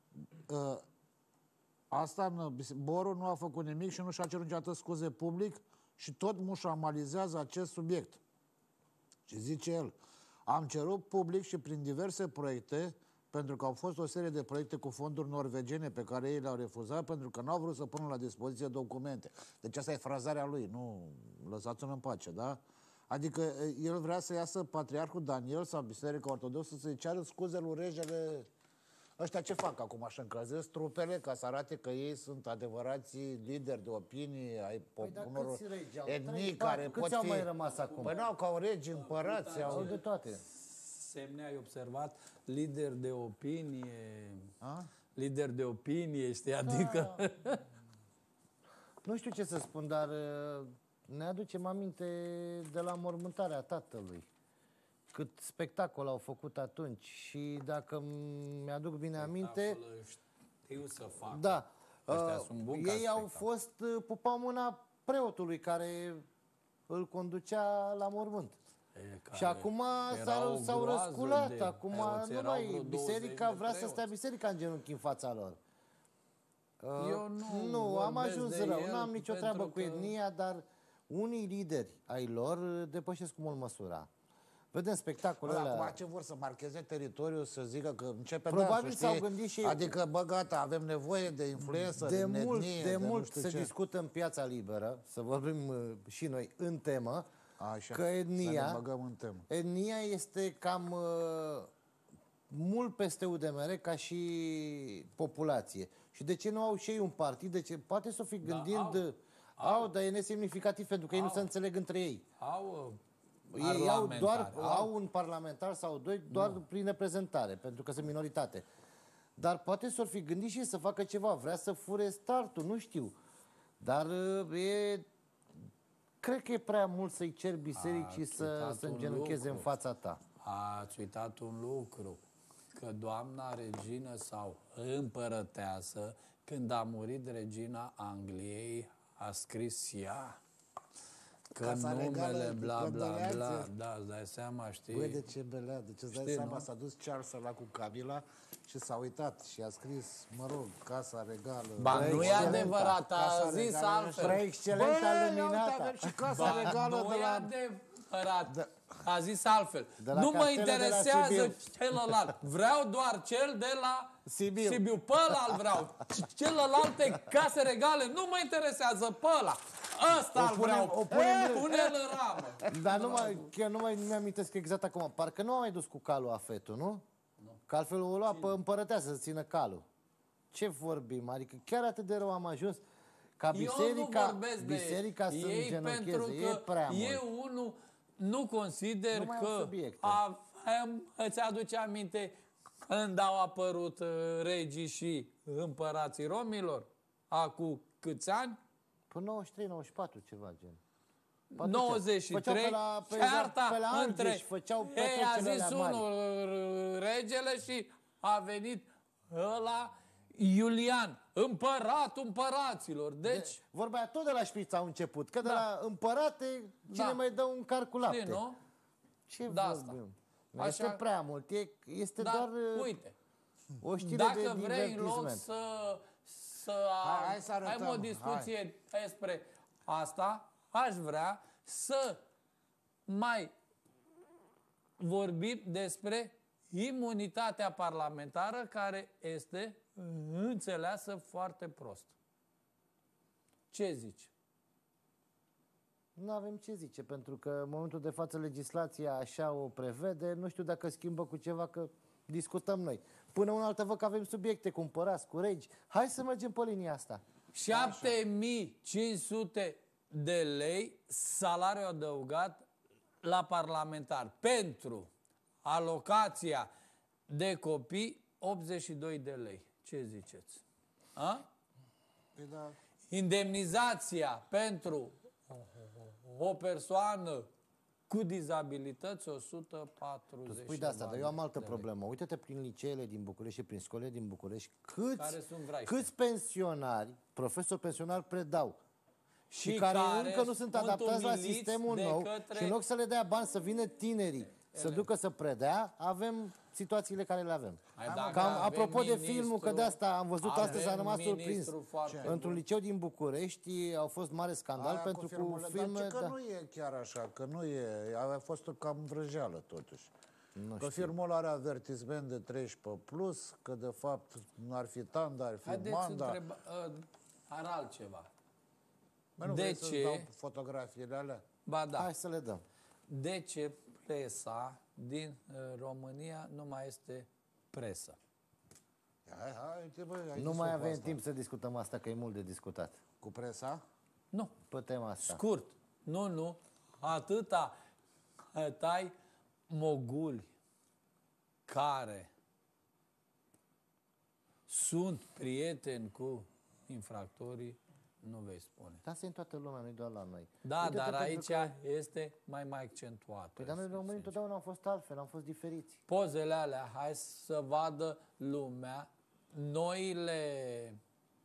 Boru nu a făcut nimic și nu și-a cerut niciodată scuze public și tot mușamalizează acest subiect. Și zice el, am cerut public și prin diverse proiecte, pentru că au fost o serie de proiecte cu fonduri norvegiene pe care ei le-au refuzat pentru că n-au vrut să pună la dispoziție documente. Deci asta e frazarea lui, nu lăsați-l în pace, da? Adică el vrea să iasă Patriarhul Daniel sau Biserica Ortodoxă să-i ceară scuze lui regele Ăștia ce fac acum? Așa încălzesc trupele ca să arate că ei sunt adevărații lideri de opinie ai unor câți regi au? etnii Trei, care patru. pot Câți au fi... mai rămas acum? Păi n-au ca au regi, împărați, Au au... de toate. Semne ai observat? Lider de opinie. A? Lider de opinie, știi? Adică... Nu știu ce să spun, dar ne aducem aminte de la mormântarea tatălui. Cât spectacol au făcut atunci și dacă mi-aduc bine aminte... Știu să fac. Da, Ăștia sunt buni ca ei au spectacol. fost pupau mâna preotului care îl conducea la mormânt. Și acum s-au răsculat, acum nu mai, biserica vrea să stea biserica în genunchi în fața lor. Eu Nu, am vorbesc ajuns de rău, el nu am nicio treabă pentru cu etnia, dar unii lideri ai lor depășesc cu mult măsura. Vedem spectacolele Acum alea. ce vor să marcheze teritoriul, să zică că începe Probabil dansul, s-au știi? gândit și ei. Adică, bă, gata, avem nevoie de influență, De etnie, mult nu știu se ce. discută în piața liberă, să vorbim și noi în temă, Așa, că să ne etnia, băgăm în temă. etnia este cam mult peste UDMR ca și populație. Și de ce nu au și ei un partid? De ce? Poate să o fi gândind... Au, dar e nesemnificativ pentru că ei nu se înțeleg între ei. Au Ei au un parlamentar sau doi doar prin reprezentare, pentru că sunt minoritate. Dar poate s-or fi gândit și ei să facă ceva. Vrea să fure startul, nu știu. Dar cred că e prea mult să-i cer bisericii să îngenuncheze în fața ta. Ați uitat un lucru, că doamna regină sau împărăteasă, când a murit regina Angliei, a scris ea că Casa numele regală, bla bla bla, condoleanțe. da, îți dai seama, știi? Băi, de ce belea, deci îți dai Știi, seama, nu? s-a dus Charles ăla cu Camila și s-a uitat și a scris, mă rog, Casa Regală. Ba, Prea nu e excelentă. adevărat, a Casa zis Regală, altfel. Prea excelentă, Băi, luminată. uite, avem și Casa Ba, Regală nu de e la... adevărat. A zis altfel. De la Nu mă castelul de la interesează Sibiu. celălalt. Vreau doar cel de la Sibiu. Pe ăla vreau. Celelalte case regale nu mă interesează, pe ăla. Ăsta-l vreau. Pune-l în ramă. Dar chiar nu mai mi-amintesc exact acum. Parcă nu a mai dus cu calul afetul, nu? Că altfel o lua pe împărăteasă să țină calul. Ce vorbim? Adică chiar atât de rău am ajuns ca Eu nu biserica, vorbesc de biserica să ei pentru îngenuncheze. că E prea mult. eu unul nu consider Nu mai am că subiecte. îți aduce aminte când au apărut regii și împărații romilor? Acum câți ani? Până 93, 94, ceva gen. 93 pe cearta la între Argeș, făceau ei, a petrecerile zis alea mari. unul regele și a venit ăla Iulian, împăratul împăraților. Deci, Vorba aia tot de la șpiț au început, că de la împărate cine mai dă un car cu lapte. știi, nu? Ce Da, vorbim? asta. Este Așa. prea mult, este Dar, doar uite, o știre dacă de vrei în loc divertisment. să să arătăm, avem o discuție despre asta, aș vrea să mai vorbim despre imunitatea parlamentară care este înțeleasă foarte prost. Ce zici? Nu avem ce zice, pentru că în momentul de față legislația așa o prevede, nu știu dacă schimbă cu ceva, că discutăm noi. Până una altă văd că avem subiecte cu împărați, cu regi. Hai să mergem pe linia asta. 7500 de lei salariu adăugat la parlamentar. Pentru alocația de copii, 82 de lei. Ce ziceți? A? Păi da. Indemnizația pentru o persoană cu dizabilități, 140. Spui de asta, dar eu am altă problemă. Uite-te prin liceele din București și prin școlile din București, Care sunt vraiște. câți pensionari, profesori pensionari predau și Și care care încă nu sunt adaptați la umiliți sistemul de nou către- și în loc să le dea bani să vină tinerii să ducă să predea, avem situațiile care le avem. Hai, dacă Cam, avem apropo de ministru- filmul, că de asta am văzut avem astăzi, am rămas surprins. ministru foarte Într-un liceu din București au fost mare scandal Aia pentru cu că filmul, filme... dar ce că nu e chiar așa, că nu e, a fost o cam vrăjeală totuși. Că filmul are avertisment de 13 plus, că de fapt nu ar fi Tanda, ar fi Haideți Manda. ar altceva. Bă, nu de vrei ce? să-ți dau fotografiile alea? Ba da. Hai să le dăm. De ce presa din România nu mai este presă? Ai Nu zis-o mai pe avem asta. timp să discutăm asta, că e mult de discutat. Cu presa? Nu. Pe tema asta. Scurt. Nu. Atâta tai moguli care sunt prieteni cu infractorii, nu vei spune. Dar asta e în toată lumea, nu doar la noi. Da, Uite-te, dar pentru aici că- este mai accentuat. Păi, dar noi românii întotdeauna am fost altfel, am fost diferiți. Pozele alea, hai să vadă lumea noile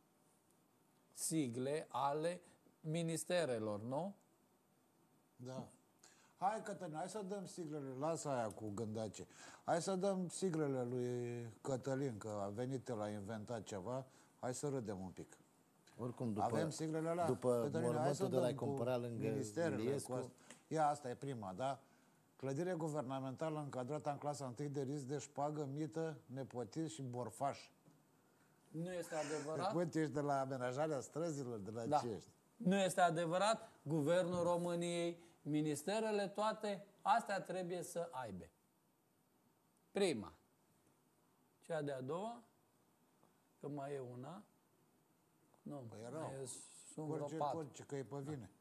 sigle ale ministerelor, nu? Da. Hai, Cătălin, hai să dăm siglele, lasă aia cu gândace. Hai să dăm siglele lui Cătălin, că a venit el, a inventat ceva. Hai să râdem un pic. Oricum, după, Avem siglele alea. după Cătălin, hai să mormântul de la dăm cu cumpăra lângă ministerele, Iliescu, cu asta. Ia, asta e prima, da? Clădire guvernamentală încadrată în clasa 1 de risc de șpagă, mită, nepotism și borfaș. Nu este adevărat? Bă, tu ești de la amenajarea străzilor, de la Da. ce ești? Nu este adevărat? Guvernul României, ministerele toate, astea trebuie să aibă. Prima. Cea de-a doua, că mai e una. Nu, Păi erau. mai sunt vreo patru. Curce, că e pe vine.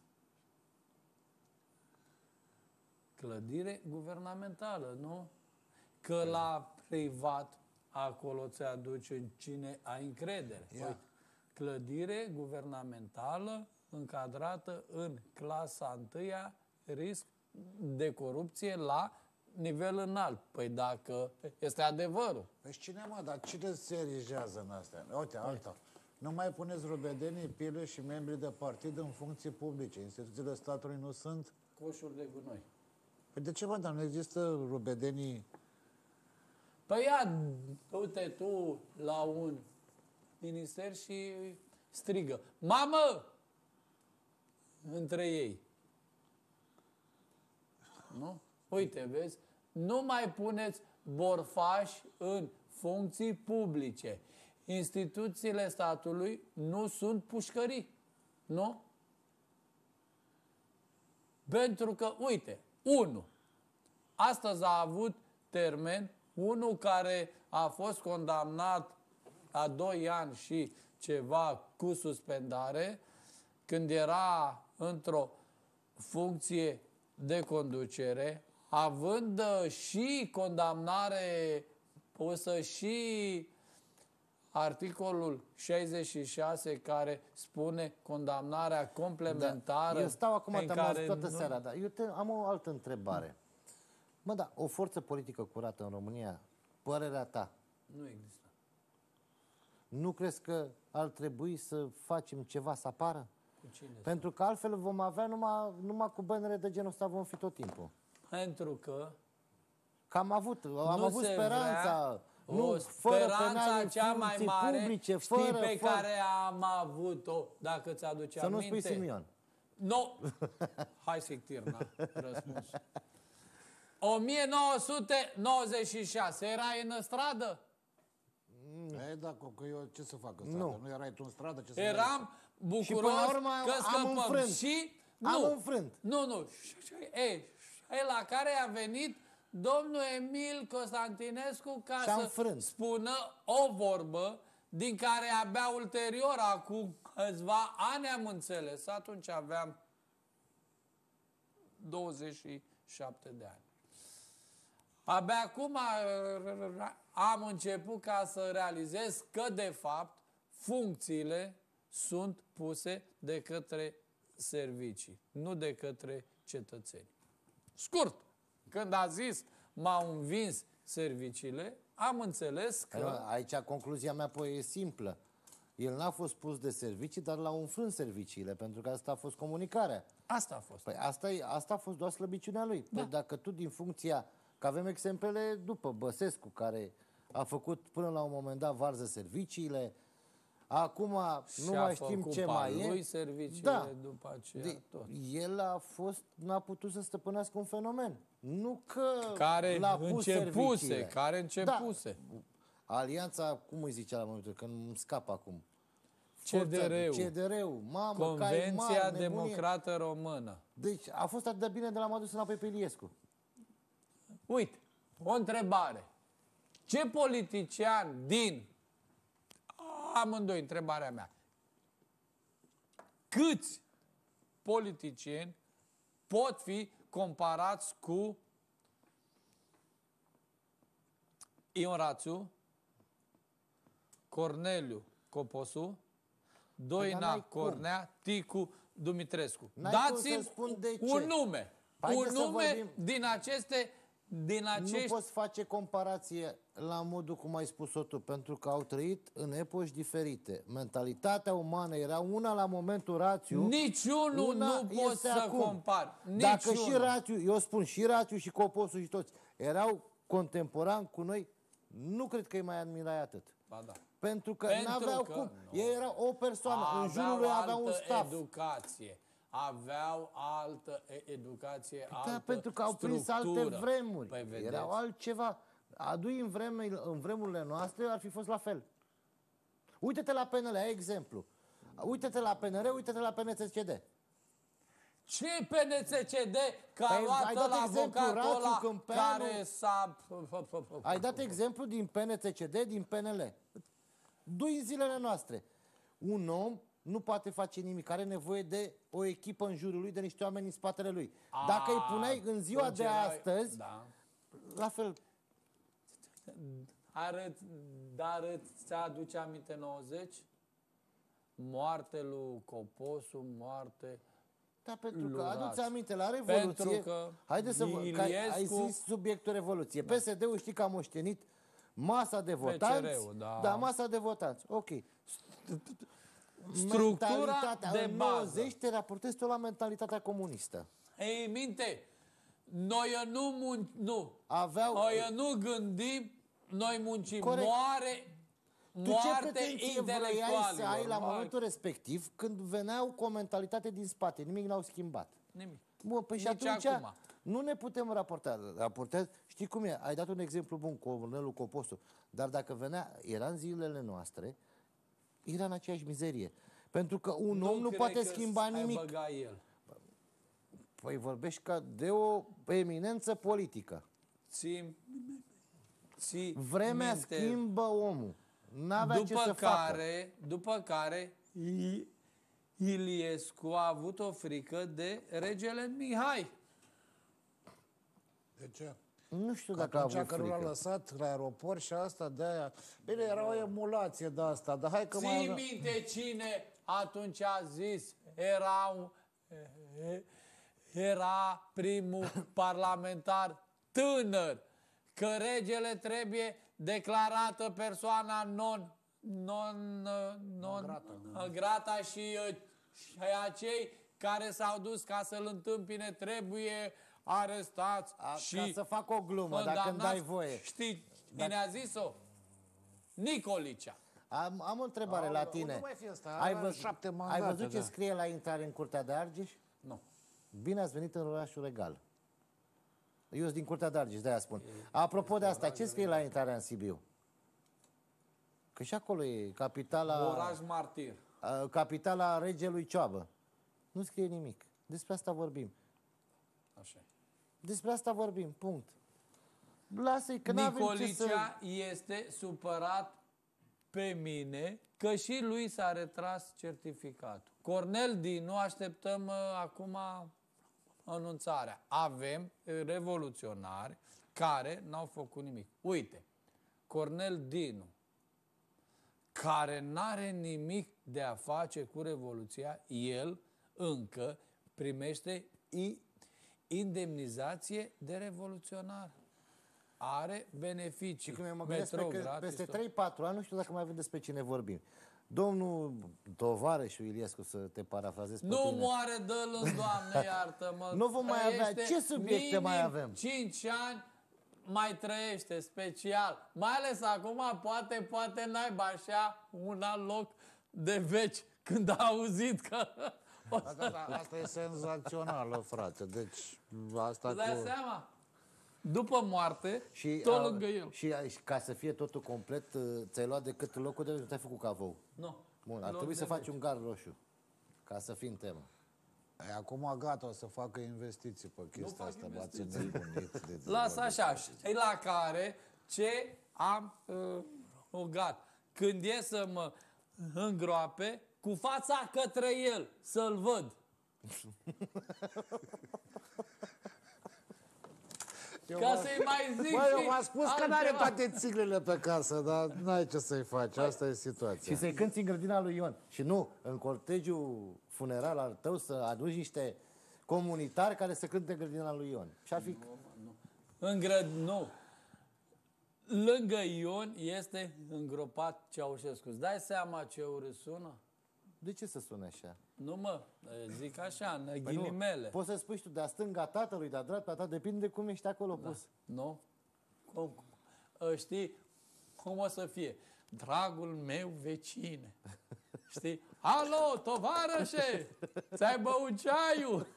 Clădire guvernamentală, nu? Că la privat, acolo ți aduce în cine ai încredere. Ia. Păi, clădire guvernamentală încadrată în clasa 1, risc de corupție la nivel înalt. Păi dacă este adevărul. Păi cine, mă, dar cine se erigează în astea? Uite, alta. Nu mai puneți rubedenii, pile și membrii de partid în funcții publice. Instituțiile statului nu sunt. Coșuri de gunoi. Păi de ce, mă, dar nu există rubedenii? Păi ia, du-te tu la un minister și strigă: mamă! Între ei. Nu? Uite, vezi? Nu mai puneți borfași în funcții publice. Instituțiile statului nu sunt pușcării. Nu? Pentru că, uite, astăzi a avut termen unul care a fost condamnat la 2 ani și ceva cu suspendare, când era într-o funcție de conducere, având și condamnare pusă și articolul 66 care spune condamnarea complementară. Eu stau acum, în te-am care auzit toată nu- seara, dar am o altă întrebare. Mă, da, o forță politică curată în România, părerea ta, Nu există. nu crezi că ar trebui să facem ceva să apară? Cu cine? Pentru că altfel vom avea numai cu bănere de genul ăsta vom fi tot timpul. Pentru că Că am avut se speranța, vrea nu, o fără speranța penale, cea mai funcții mare, publice, știi fără, pe fără. care am avut-o, dacă ți-aduce Să nu aminte? spui Simion. Nu! Hai să-i tirna răspuns. 1996, erai în stradă? Ei, da, că eu ce să fac în stradă? Nu erai tu în stradă? Ce să Eram bucuros Și până la urmă că am scăpăm. înfrânt. Și Am nu, înfrânt. Nu. Ei, la care a venit domnul Emil Constantinescu ca Și am să frânt. spună o vorbă din care abia ulterior, acum câțiva ani am înțeles. Atunci aveam 27 de ani. Abia acum am început ca să realizez că, de fapt, funcțiile sunt puse de către servicii, nu de către cetățeni. Scurt, când a zis m-au învins serviciile, am înțeles că... Aici concluzia mea e simplă. El n-a fost pus de servicii, dar l-au înfrânt serviciile, pentru că asta a fost comunicarea. Asta a fost. Păi asta a fost doar slăbiciunea lui. Păi dacă tu din funcția, că avem exemplele după Băsescu, care a făcut până la un moment dat varză serviciile, acum nu mai știm ce mai e. lui serviciile, Da. după aceea tot. El n-a putut să stăpânească un fenomen. Nu că Care l-a pus începuse, serviciile. care începuse. Da. Alianța, cum îi zicea la momentul, că îmi scap acum. CDR-ul, mamă, Convenția Democrată Română. Deci a fost atât de bine de l-am adus înapoi pe Iliescu. Uite, o întrebare. Ce politician din amândoi întrebarea mea. Câți politicieni pot fi comparați cu Ion Rațiu, Corneliu Coposu, Doina n-ai cum. Cornea, Ticu Dumitrescu? N-ai cum să Dați-mi spun de ce. un nume. Haideți Un să nume vorbim. din aceste... Nu poți face comparație la modul cum ai spus-o tu, pentru că au trăit în epoci diferite. Mentalitatea umană era una la momentul Rațiu. Niciunul nu poți este să acum. compari. Dacă Niciunul. și Rațiu, eu spun și Rațiu și Coposu și toți erau contemporani cu noi, nu cred că îi mai admirai atât. Ba da. Pentru că Pentru n-aveau că cum. nu. Ei erau o persoană, în jurul lui avea un altă staff. educație. Aveau altă educație, Da, altă pentru că au prins alte structură. vremuri. Păi vedeți. Erau altceva. Adui în vremurile noastre ar fi fost la fel. Uite-te la PNL, ai exemplu. Uite-te la PNR, uite-te la PNCCD. Ce PNCCD că a Păi, luat ai dat la exemplu, avocatul Rațiu ăla Câmpeanu. care s-a... Ai dat exemplu din PNCCD, din PNL. Du-i în zilele noastre. Un om nu poate face nimic, are nevoie de o echipă în jurul lui, de niște oameni în spatele lui. Dacă îi puneai în ziua de astăzi, Da. la fel. Dar îți aduce aminte 90? Moarte lui Coposu, moarte... Da, pentru că, lui adu-ți Rațiu. aminte, la Revoluție, Pentru că haideți să vă, că ai Iliescu- zis subiectul Revoluție. PSD-ul știi că a moștenit masa de votanți. PCR-ul, da. Da, masa de votanți. Ok. Structura Mentalitatea de în bază. 90 te raportezi tu la mentalitatea comunistă. Ei minte, noi nu. Aveau... Noi nu gândim, noi muncim. Corect. Tu ce Moarte pretenție vrei intelectualilor. să ai la Hai. momentul respectiv când veneau cu o mentalitate din spate? Nimic n-au schimbat. Nimic. Bun, păi și Nici atunci acum. nu ne putem raporta. Știi cum e? Ai dat un exemplu bun, Cornelul Coposu. Dar dacă venea, era în zilele noastre, era în aceeași mizerie. Pentru că un om nu cred poate că schimba ai nimic. băga el. Păi vorbești ca de o eminență politică. Ții Vremea minte. schimbă omul. N-avea ce să facă. După care Iliescu a avut o frică de regele Mihai. De ce? Nu știu Că dacă a atunci avut când l-a frică. lăsat la aeroport și asta de aia. Bine, era o emulație de asta, dar hai că mai Ții avea... minte cine atunci a zis era primul parlamentar tânăr că regele trebuie declarată persoana non grata și acei care s-au dus ca să-l întâmpine trebuie arestați și Ca să fac o glumă, dacă îmi dai voie. Știi cine a zis-o? Nicolicea. Am o întrebare la tine. nu mai fi asta, Ai are văzut, 7 ai mandate, văzut ce da. scrie la intrare în Curtea de Argeș? Nu. Bine ați venit în orașul Regal. Eu sunt din Curtea de Argeș, de-aia spun. Apropo de asta, ce scrie la intrarea în Sibiu? Că și acolo e capitala... Oraș martir. Capitala regelui Cioabă. Nu scrie nimic. Despre asta vorbim. Așa. Despre asta vorbim, punct. Lasă-i, că n-avem ce să... Nicolicea este supărat pe mine că și lui s-a retras certificatul. Cornel Dinu, așteptăm acum anunțarea. Avem revoluționari care n-au făcut nimic. Uite, Cornel Dinu, care n-are nimic de a face cu Revoluția, el încă primește indemnizație de revoluționar. Are beneficii. Cum eu mă gândesc Metrou că gratis, peste tot. 3-4 ani, nu știu dacă mai avem despre cine vorbim. Domnul tovarășul Iliescu, să te parafrazez pe Nu tine. moare, dă-l în Doamne, iartă-mă. Nu vom mai avea. Trăiește Ce subiecte mai minim avem? 5 ani mai trăiește, special. Mai ales acum, poate n-aibă așa un alt loc de veci când a auzit că... Asta e senzațională, frate. Deci, asta Îți dai cu... seama? După moarte, Și, tot lângă el. Și ca să fie totul complet, ți-ai luat decât locul de veci, nu te-ai făcut cavou. Nu. Bun, ar Loc trebui de să faci veci. un gard roșu, ca să fii în temă. E, acum gata, o să facă investiții pe chestia asta. V-ați nebunit de Lasă așa, și la care ce am rugat. Când e să mă în groape cu fața către el, să-l văd. Ca să-i mai zic Băi, eu m-am spus că n-are altceva. toate țiglele pe casă, dar n-ai ce să-i faci, asta e situația. Și să-i cânti în grădina lui Ion. Și nu, în cortegiul funeral al tău să aduci niște comunitari care să cânte în grădina lui Ion. Și-ar fi... Nu. Lângă Ion este îngropat Ceaușescu. Îți dai seama ce urât sună? De ce să sune așa? Nu mă, zic așa, în Păi ghilimele. nu, poți să spui și tu de-a stânga tatălui, de-a dreapta ta, depinde cum ești acolo pus. Nu? Știi cum o să fie? Dragul meu vecine. Știi? Alo, tovarășe! Ți-ai băut ceaiul?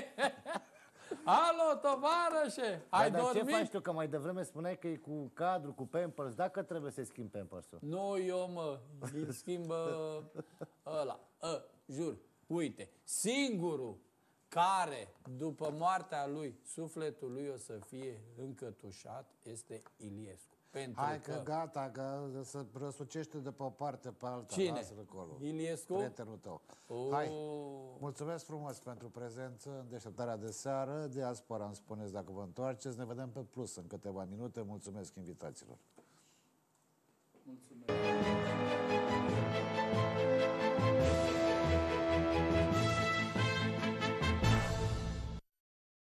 Alo, tovarășe! Ai Dar ce dormit? faci tu? Că mai devreme spuneai că e cu cadru, cu Pampers. Dacă trebuie să-i schimbi Pampers-ul. Nu, eu mă, îl schimbă ăla. Jur, uite, singurul care, după moartea lui, sufletul lui o să fie încătușat, este Iliescu. Pentru Hai că gata, că se răsucește de pe o parte pe alta. Cine? Lasă-l acolo. Iliescu? Prietenul tău. Hai, mulțumesc frumos pentru prezență în deșteptarea de seară. Diaspora îmi spuneți dacă vă întoarceți. Ne vedem pe Plus în câteva minute. Mulțumesc invitaților. Mulțumesc.